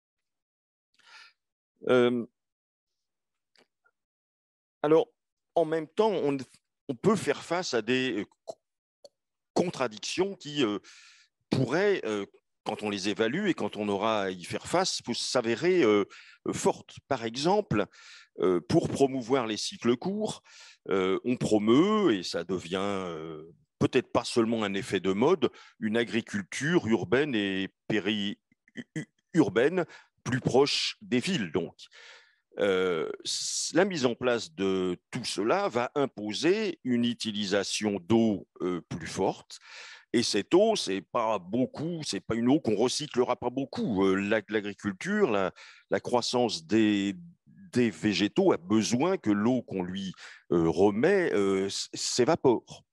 Alors, en même temps, on peut faire face à des contradictions qui pourraient, quand on les évalue et quand on aura à y faire face, s'avérer fortes. Par exemple, pour promouvoir les cycles courts, on promeut, et ça devient peut-être pas seulement un effet de mode, une agriculture urbaine et périurbaine plus proche des villes. Donc, la mise en place de tout cela va imposer une utilisation d'eau plus forte. Et cette eau, c'est pas une eau qu'on recyclera pas beaucoup. L'agriculture, la croissance des végétaux a besoin que l'eau qu'on lui remet s'évapore.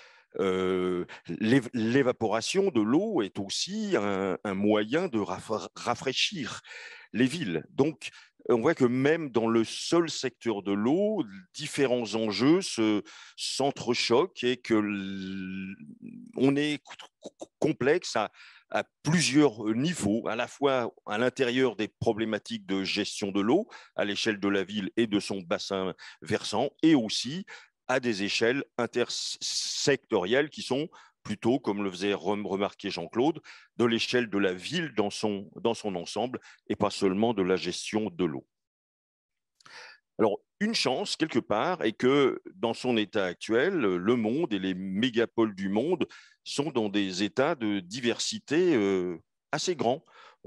L'évaporation de l'eau est aussi un moyen de rafraîchir les villes. Donc, on voit que même dans le seul secteur de l'eau, différents enjeux s'entrechoquent et on est complexe à plusieurs niveaux, à la fois à l'intérieur des problématiques de gestion de l'eau, à l'échelle de la ville et de son bassin versant, et aussi à des échelles intersectorielles qui sont plutôt, comme le faisait remarquer Jean-Claude, de l'échelle de la ville dans son ensemble et pas seulement de la gestion de l'eau. Alors, une chance, quelque part, est que dans son état actuel, le monde et les mégapoles du monde sont dans des états de diversité assez grands.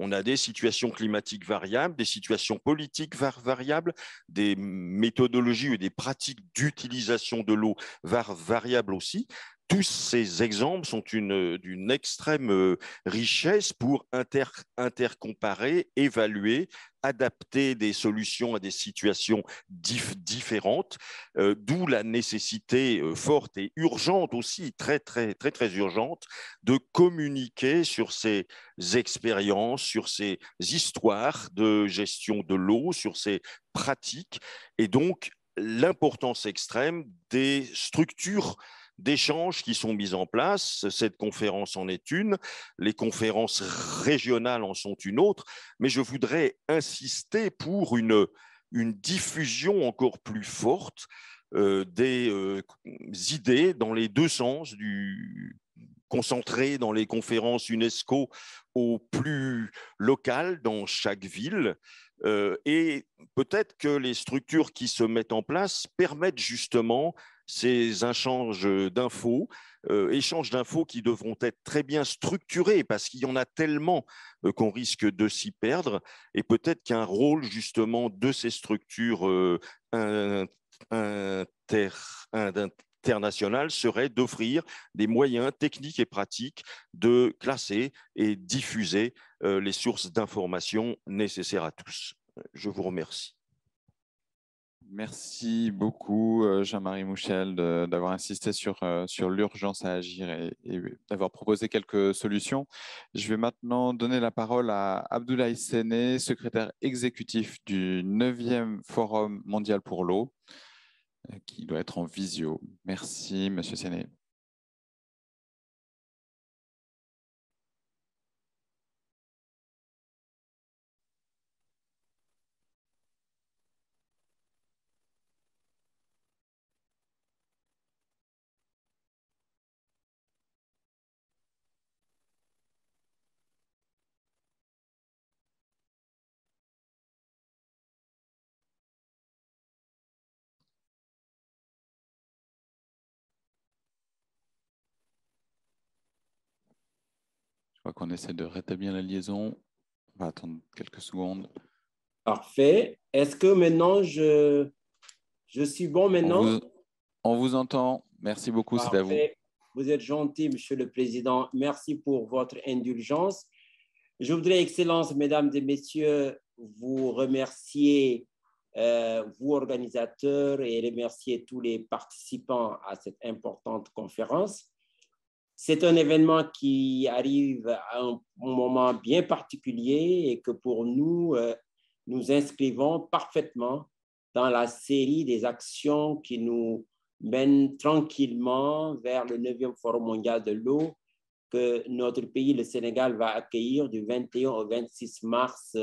On a des situations climatiques variables, des situations politiques variables, des méthodologies ou des pratiques d'utilisation de l'eau variables aussi. Tous ces exemples sont d'une extrême richesse pour intercomparer, évaluer, adapter des solutions à des situations différentes, d'où la nécessité forte et urgente aussi, très urgente, de communiquer sur ces expériences, sur ces histoires de gestion de l'eau, sur ces pratiques, et donc l'importance extrême des structures d'échanges qui sont mises en place. Cette conférence en est une, les conférences régionales en sont une autre, mais je voudrais insister pour une diffusion encore plus forte des idées dans les deux sens, concentrées dans les conférences UNESCO au plus local dans chaque ville. Et peut-être que les structures qui se mettent en place permettent justement ces échanges d'infos, qui devront être très bien structurés parce qu'il y en a tellement qu'on risque de s'y perdre. Et peut-être qu'un rôle justement de ces structures internationales serait d'offrir des moyens techniques et pratiques de classer et diffuser les sources d'informations nécessaires à tous. Je vous remercie. Merci beaucoup, Jean-Marie Mouchel, d'avoir insisté sur l'urgence à agir et d'avoir proposé quelques solutions. Je vais maintenant donner la parole à Abdoulaye Séné, secrétaire exécutif du 9e Forum mondial pour l'eau, qui doit être en visio. Merci, Monsieur Séné. Je crois qu'on essaie de rétablir la liaison. On va attendre quelques secondes. Parfait. Est-ce que maintenant, je suis bon maintenant? On vous entend. Merci beaucoup, c'est à vous. Vous êtes gentil, Monsieur le Président. Merci pour votre indulgence. Je voudrais, Excellences, Mesdames et Messieurs, vous remercier, vous organisateurs, et remercier tous les participants à cette importante conférence. C'est un événement qui arrive à un moment bien particulier et que pour nous, nous inscrivons parfaitement dans la série des actions qui nous mènent tranquillement vers le 9e Forum mondial de l'eau que notre pays, le Sénégal, va accueillir du 21 au 26 mars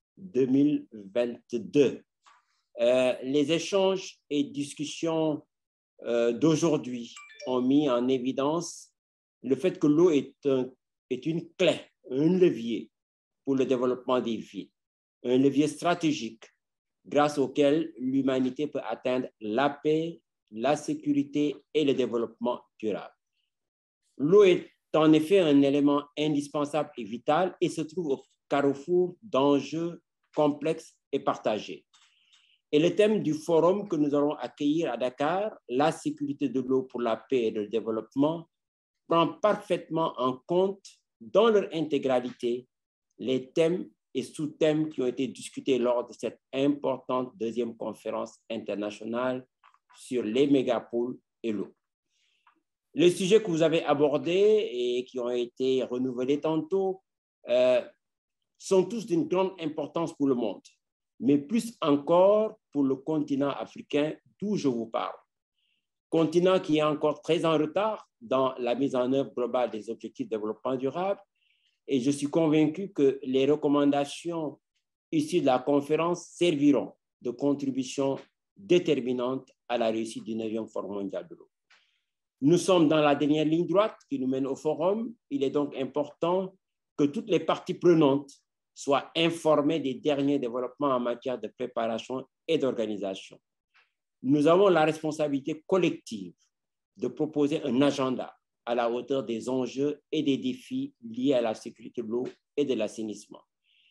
2022. Les échanges et discussions d'aujourd'hui ont mis en évidence le fait que l'eau est une clé, un levier pour le développement des villes, un levier stratégique grâce auquel l'humanité peut atteindre la paix, la sécurité et le développement durable. L'eau est en effet un élément indispensable et vital et se trouve au carrefour d'enjeux complexes et partagés. Et le thème du forum que nous allons accueillir à Dakar, la sécurité de l'eau pour la paix et le développement, prend parfaitement en compte dans leur intégralité les thèmes et sous-thèmes qui ont été discutés lors de cette importante deuxième conférence internationale sur les mégapôles et l'eau. Les sujets que vous avez abordés et qui ont été renouvelés tantôt sont tous d'une grande importance pour le monde, mais plus encore pour le continent africain d'où je vous parle. Continent qui est encore très en retard dans la mise en œuvre globale des objectifs de développement durable. Et je suis convaincu que les recommandations issues de la conférence serviront de contribution déterminante à la réussite du 9e Forum mondial de l'eau. Nous sommes dans la dernière ligne droite qui nous mène au forum. Il est donc important que toutes les parties prenantes soient informées des derniers développements en matière de préparation et d'organisation. Nous avons la responsabilité collective de proposer un agenda à la hauteur des enjeux et des défis liés à la sécurité de l'eau et de l'assainissement.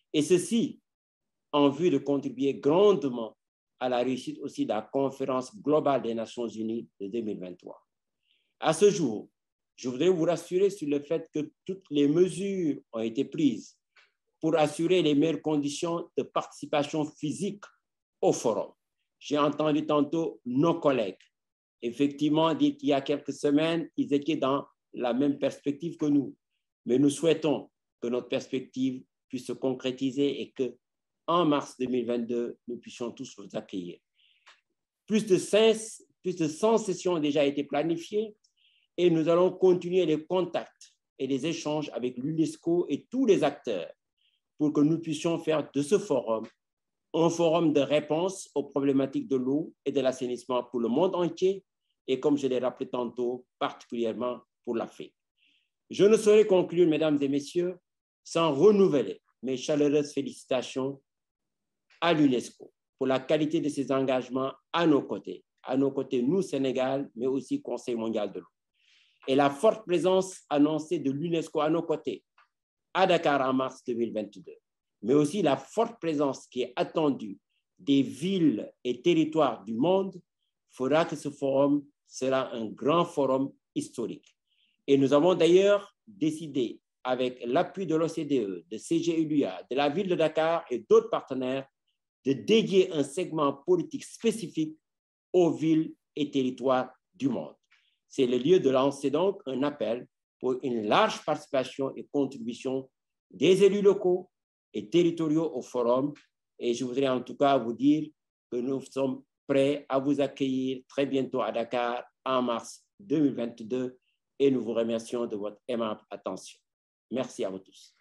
Et ceci en vue de contribuer grandement à la réussite aussi de la conférence globale des Nations Unies de 2023. À ce jour, je voudrais vous rassurer sur le fait que toutes les mesures ont été prises pour assurer les meilleures conditions de participation physique au forum. J'ai entendu tantôt nos collègues effectivement dire qu'il y a quelques semaines, ils étaient dans la même perspective que nous. Mais nous souhaitons que notre perspective puisse se concrétiser et qu'en mars 2022, nous puissions tous vous accueillir. Plus de 100 sessions ont déjà été planifiées et nous allons continuer les contacts et les échanges avec l'UNESCO et tous les acteurs pour que nous puissions faire de ce forum un forum de réponse aux problématiques de l'eau et de l'assainissement pour le monde entier et, comme je l'ai rappelé tantôt, particulièrement pour l'Afrique. Je ne saurais conclure, mesdames et messieurs, sans renouveler mes chaleureuses félicitations à l'UNESCO pour la qualité de ses engagements à nos côtés, nous, Sénégal, mais aussi Conseil mondial de l'eau. Et la forte présence annoncée de l'UNESCO à nos côtés, à Dakar en mars 2022, mais aussi la forte présence qui est attendue des villes et territoires du monde, fera que ce forum sera un grand forum historique. Et nous avons d'ailleurs décidé, avec l'appui de l'OCDE, de CGULUA, de la ville de Dakar et d'autres partenaires, de dédier un segment politique spécifique aux villes et territoires du monde. C'est le lieu de lancer donc un appel pour une large participation et contribution des élus locaux et territoriaux au forum. Et je voudrais en tout cas vous dire que nous sommes prêts à vous accueillir très bientôt à Dakar en mars 2022 et nous vous remercions de votre aimable attention. Merci à vous tous.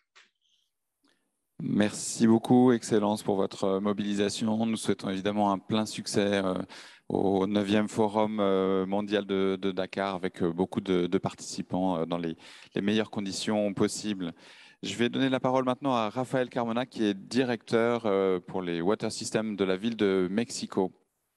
Merci beaucoup, Excellence, pour votre mobilisation. Nous souhaitons évidemment un plein succès au 9e Forum mondial de Dakar avec beaucoup de participants dans les meilleures conditions possibles. Je vais donner la parole maintenant à Raphaël Carmona, qui est directeur pour les Water Systems de la ville de Mexico.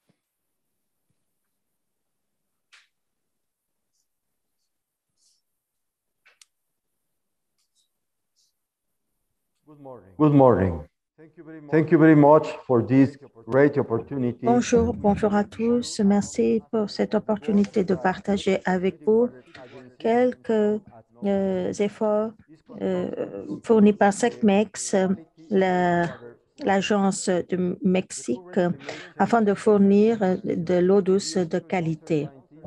Good morning. Thank you very much for this great opportunity. Bonjour à tous. Merci pour cette opportunité de partager avec vous quelques efforts fournis par SECMEX, l'agence du Mexique, afin de fournir de l'eau douce de qualité.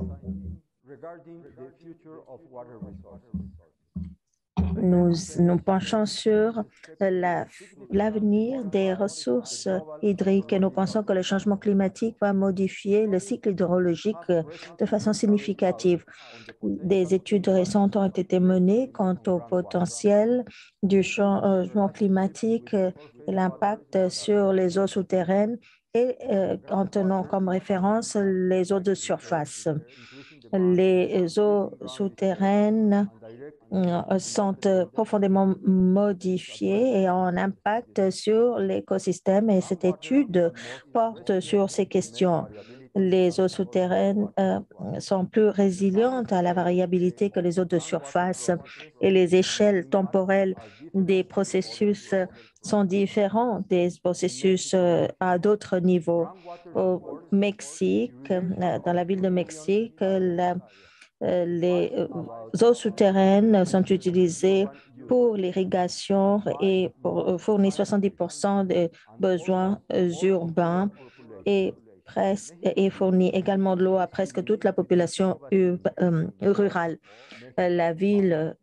Nous nous penchons sur l'avenir des ressources hydriques et nous pensons que le changement climatique va modifier le cycle hydrologique de façon significative. Des études récentes ont été menées quant au potentiel du changement climatique et l'impact sur les eaux souterraines et en tenant comme référence les eaux de surface. Les eaux souterraines sont profondément modifiées et ont un impact sur l'écosystème et cette étude porte sur ces questions. Les eaux souterraines sont plus résilientes à la variabilité que les eaux de surface et les échelles temporelles des processus sont différents des processus à d'autres niveaux. Au Mexique, dans la ville de Mexique, les eaux souterraines sont utilisées pour l'irrigation et pour fournir 70% des besoins urbains et fournit également de l'eau à presque toute la population rurale. La ville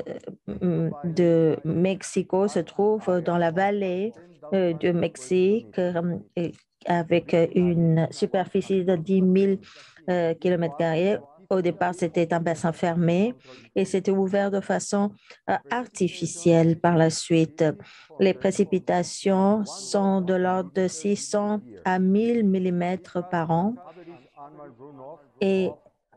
de Mexico se trouve dans la vallée du Mexique avec une superficie de 10 000 km². Au départ, c'était un bassin fermé et c'était ouvert de façon artificielle par la suite. Les précipitations sont de l'ordre de 600 à 1000 mm par an et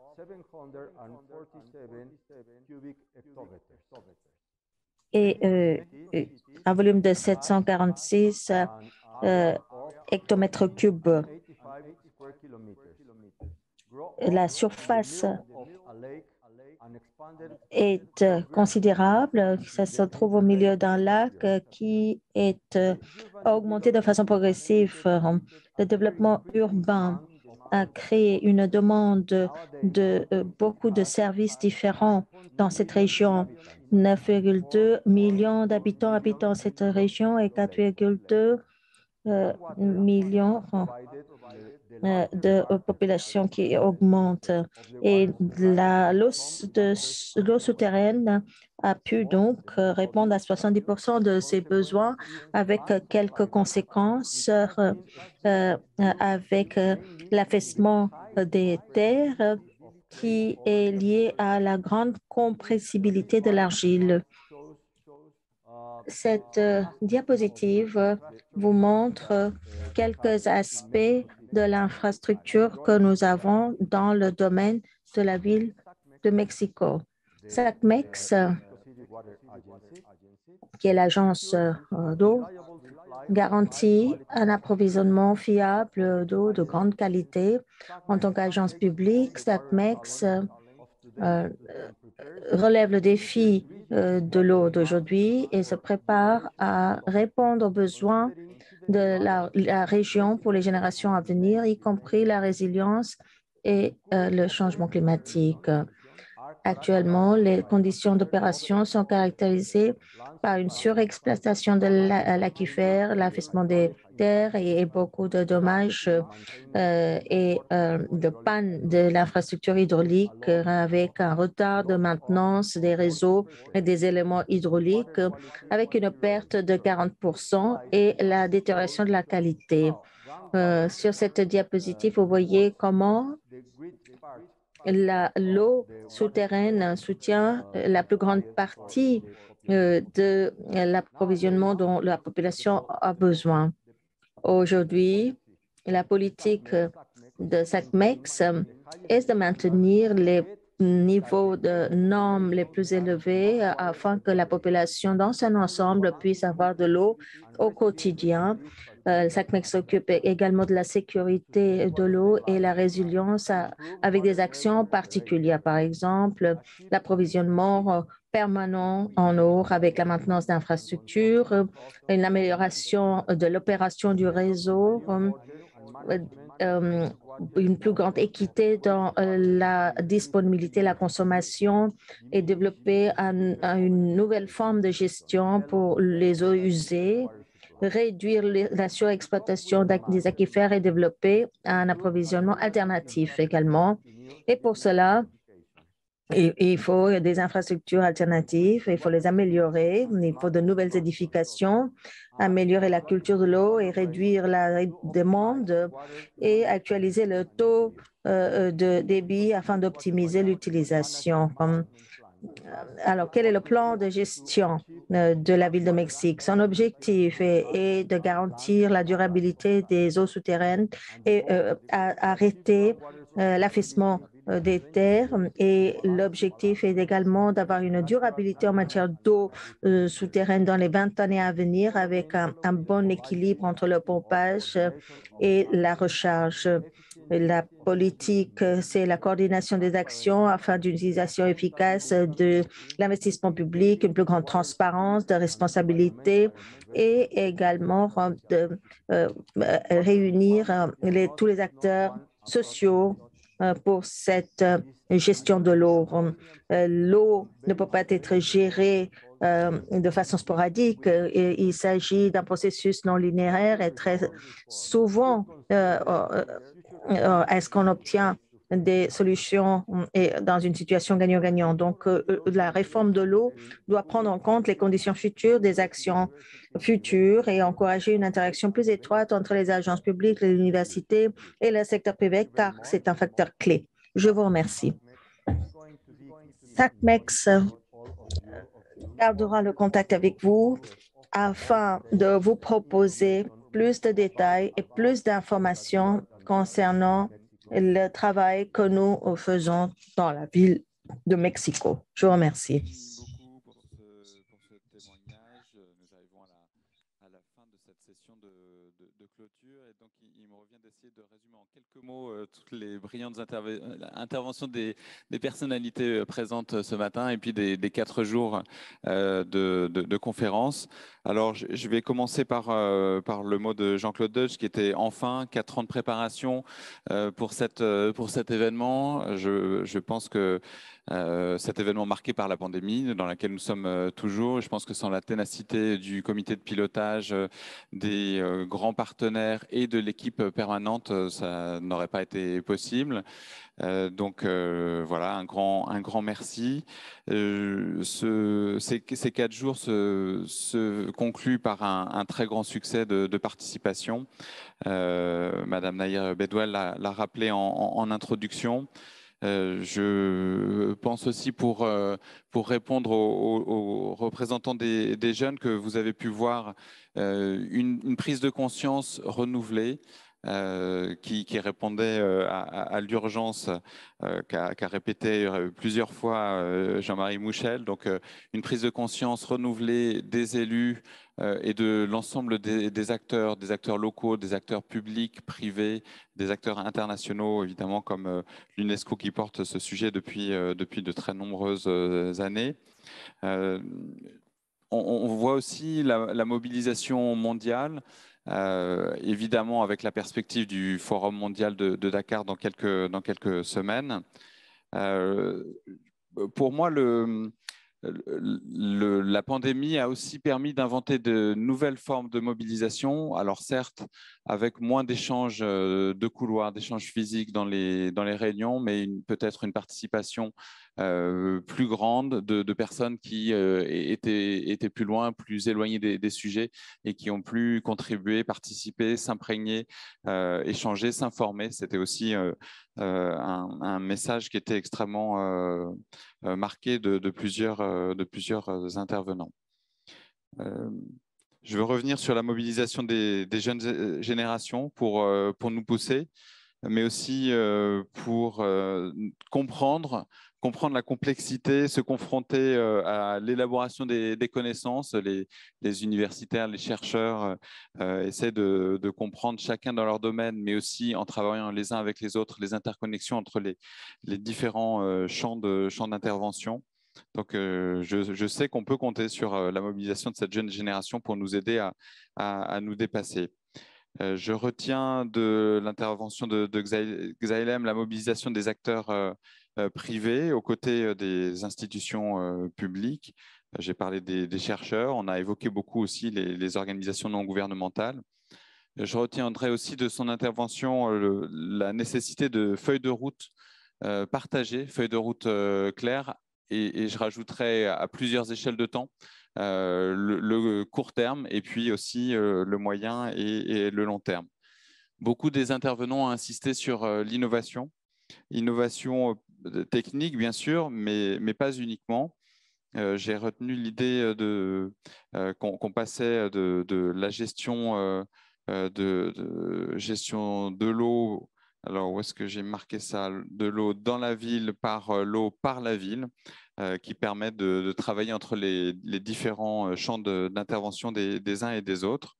un volume de 746 hectomètres cubes. La surface est considérable. Ça se trouve au milieu d'un lac qui est augmenté de façon progressive. Le développement urbain a créé une demande de beaucoup de services différents dans cette région. 9,2 millions d'habitants habitent dans cette région et 4,2 millions de population qui augmente. Et l'eau souterraine a pu donc répondre à 70% de ses besoins avec quelques conséquences avec l'affaissement des terres qui est lié à la grande compressibilité de l'argile. Cette diapositive vous montre quelques aspects de l'infrastructure que nous avons dans le domaine de la ville de Mexico. SACMEX, qui est l'agence d'eau, garantit un approvisionnement fiable d'eau de grande qualité. En tant qu'agence publique, SACMEX relève le défi de l'eau d'aujourd'hui et se prépare à répondre aux besoins de la région pour les générations à venir, y compris la résilience et le changement climatique. Actuellement, les conditions d'opération sont caractérisées par une surexploitation de l'aquifère, l'affaissement des terres et beaucoup de dommages et de panne de l'infrastructure hydraulique avec un retard de maintenance des réseaux et des éléments hydrauliques avec une perte de 40% et la détérioration de la qualité. Sur cette diapositive, vous voyez comment l'eau souterraine soutient la plus grande partie de l'approvisionnement dont la population a besoin. Aujourd'hui, la politique de SACMEX est de maintenir les niveaux de normes les plus élevés afin que la population dans son ensemble puisse avoir de l'eau au quotidien. SACMEX s'occupe également de la sécurité de l'eau et la résilience avec des actions particulières, par exemple l'approvisionnement permanent en eau avec la maintenance d'infrastructures, une amélioration de l'opération du réseau, une plus grande équité dans la disponibilité, la consommation et développer une nouvelle forme de gestion pour les eaux usées, réduire la surexploitation des aquifères et développer un approvisionnement alternatif également. Et pour cela, il faut des infrastructures alternatives, il faut les améliorer, il faut de nouvelles édifications, améliorer la culture de l'eau et réduire la demande et actualiser le taux de débit afin d'optimiser l'utilisation. Alors, quel est le plan de gestion de la ville de Mexique? Son objectif est de garantir la durabilité des eaux souterraines et arrêter l'affaissement des terres. Et l'objectif est également d'avoir une durabilité en matière d'eau souterraine dans les 20 années à venir avec un bon équilibre entre le pompage et la recharge. La politique, c'est la coordination des actions afin d'une utilisation efficace de l'investissement public, une plus grande transparence, de responsabilité et également de réunir tous les acteurs sociaux pour cette gestion de l'eau. L'eau ne peut pas être gérée de façon sporadique. Il s'agit d'un processus non linéaire et très souvent, est-ce qu'on obtient des solutions dans une situation gagnant-gagnant. Donc, la réforme de l'eau doit prendre en compte les conditions futures des actions futures et encourager une interaction plus étroite entre les agences publiques, les universités et le secteur privé, car c'est un facteur clé. Je vous remercie. SACMEX gardera le contact avec vous afin de vous proposer plus de détails et plus d'informations concernant le travail que nous faisons dans la ville de Mexico. Je vous remercie. Merci beaucoup pour ce témoignage. Nous arrivons à la fin de cette session de clôture et donc il me revient d'essayer essayer de résumer en quelques mots toutes les brillantes interventions des personnalités présentes ce matin et puis des 4 jours de conférence. Alors, je vais commencer par le mot de Jean-Claude Deutsch qui était enfin 4 ans de préparation pour cet événement. Je pense que cet événement marqué par la pandémie dans laquelle nous sommes toujours, je pense que sans la ténacité du comité de pilotage, des grands partenaires et de l'équipe permanente, ça n'aurait pas été possible. Donc voilà, un grand merci. Ces 4 jours se concluent par un très grand succès de participation. Madame Nahir Bedouel l'a rappelé en introduction. Je pense aussi pour répondre aux représentants des jeunes que vous avez pu voir une prise de conscience renouvelée qui répondait à l'urgence qu'a répété plusieurs fois Jean-Marie Mouchel. Donc une prise de conscience renouvelée des élus et de l'ensemble des acteurs locaux, des acteurs publics, privés, des acteurs internationaux, évidemment, comme l'UNESCO qui porte ce sujet depuis de très nombreuses années. On voit aussi la mobilisation mondiale, évidemment avec la perspective du Forum mondial de Dakar dans quelques semaines. Pour moi, la pandémie a aussi permis d'inventer de nouvelles formes de mobilisation. Alors certes, avec moins d'échanges de couloirs, d'échanges physiques dans les réunions, mais peut-être une participation plus grande de personnes qui étaient plus loin, plus éloignées des sujets et qui ont pu contribuer, participer, s'imprégner, échanger, s'informer. C'était aussi un message qui était extrêmement marqué de plusieurs intervenants. Je veux revenir sur la mobilisation des jeunes générations pour nous pousser, mais aussi pour comprendre la complexité, se confronter à l'élaboration des connaissances. Les universitaires, les chercheurs essaient de comprendre chacun dans leur domaine, mais aussi en travaillant les uns avec les autres, les interconnexions entre les différents champs d'intervention. Donc, je sais qu'on peut compter sur la mobilisation de cette jeune génération pour nous aider à nous dépasser. Je retiens de l'intervention de Xailem la mobilisation des acteurs privés aux côtés des institutions publiques. J'ai parlé des chercheurs, on a évoqué beaucoup aussi les organisations non gouvernementales. Je retiendrai aussi de son intervention la nécessité de feuilles de route partagées, feuilles de route claires, et je rajouterai à plusieurs échelles de temps. Le court terme et puis aussi le moyen et le long terme. Beaucoup des intervenants ont insisté sur l'innovation technique bien sûr, mais pas uniquement. J'ai retenu l'idée qu'on passait de la gestion gestion de l'eau. Alors, où est-ce que j'ai marqué ça? De l'eau dans la ville par l'eau par la ville, qui permet de travailler entre les différents champs d'intervention des uns et des autres.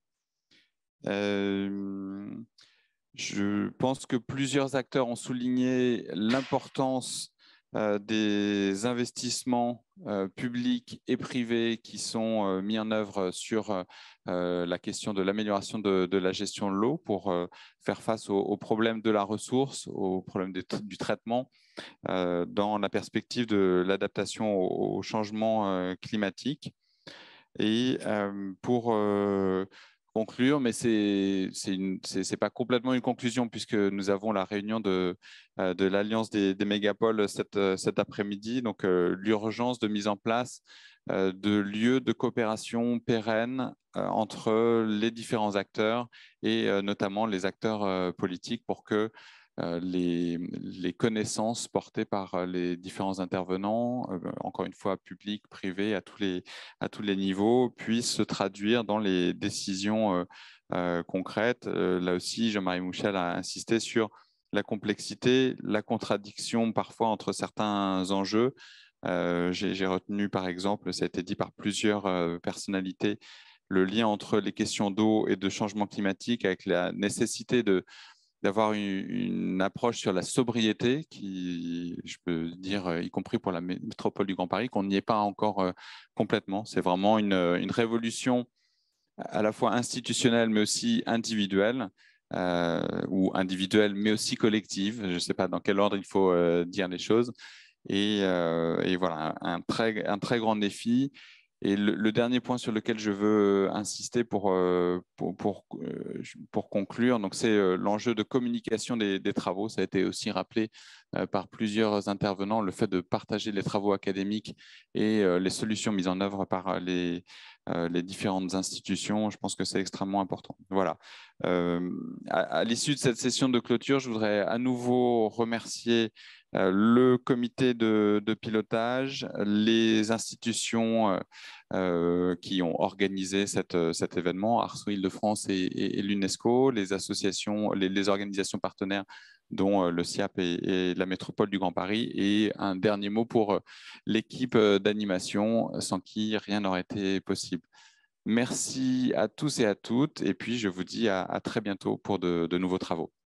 Je pense que plusieurs acteurs ont souligné l'importance des investissements publics et privés qui sont mis en œuvre sur la question de l'amélioration de la gestion de l'eau pour faire face aux problèmes de la ressource, aux problèmes du traitement, dans la perspective de l'adaptation au changement climatique. Et pour conclure, mais c'est pas complètement une conclusion puisque nous avons la réunion de l'Alliance des mégapoles cet après-midi, donc l'urgence de mise en place de lieux de coopération pérennes entre les différents acteurs et notamment les acteurs politiques pour que les connaissances portées par les différents intervenants, encore une fois publics, privés, à tous les niveaux, puissent se traduire dans les décisions concrètes. Là aussi, Jean-Marie Mouchel a insisté sur la complexité, la contradiction parfois entre certains enjeux. J'ai retenu par exemple, ça a été dit par plusieurs personnalités, le lien entre les questions d'eau et de changement climatique avec la nécessité d'avoir une approche sur la sobriété qui, je peux dire, y compris pour la métropole du Grand Paris, qu'on n'y est pas encore complètement. C'est vraiment une révolution à la fois institutionnelle, mais aussi individuelle, ou individuelle, mais aussi collective. Je ne sais pas dans quel ordre il faut dire les choses. Et voilà, un très grand défi. Et le dernier point sur lequel je veux insister pour conclure, donc c'est l'enjeu de communication des travaux. Ça a été aussi rappelé par plusieurs intervenants, le fait de partager les travaux académiques et les solutions mises en œuvre par les différentes institutions. Je pense que c'est extrêmement important. Voilà. À l'issue de cette session de clôture, je voudrais à nouveau remercier le comité de pilotage, les institutions qui ont organisé cet événement, Arceau Île-de-France et l'UNESCO, les associations, les organisations partenaires dont le SIAP et la métropole du Grand Paris, et un dernier mot pour l'équipe d'animation sans qui rien n'aurait été possible. Merci à tous et à toutes, et puis je vous dis à très bientôt pour de nouveaux travaux.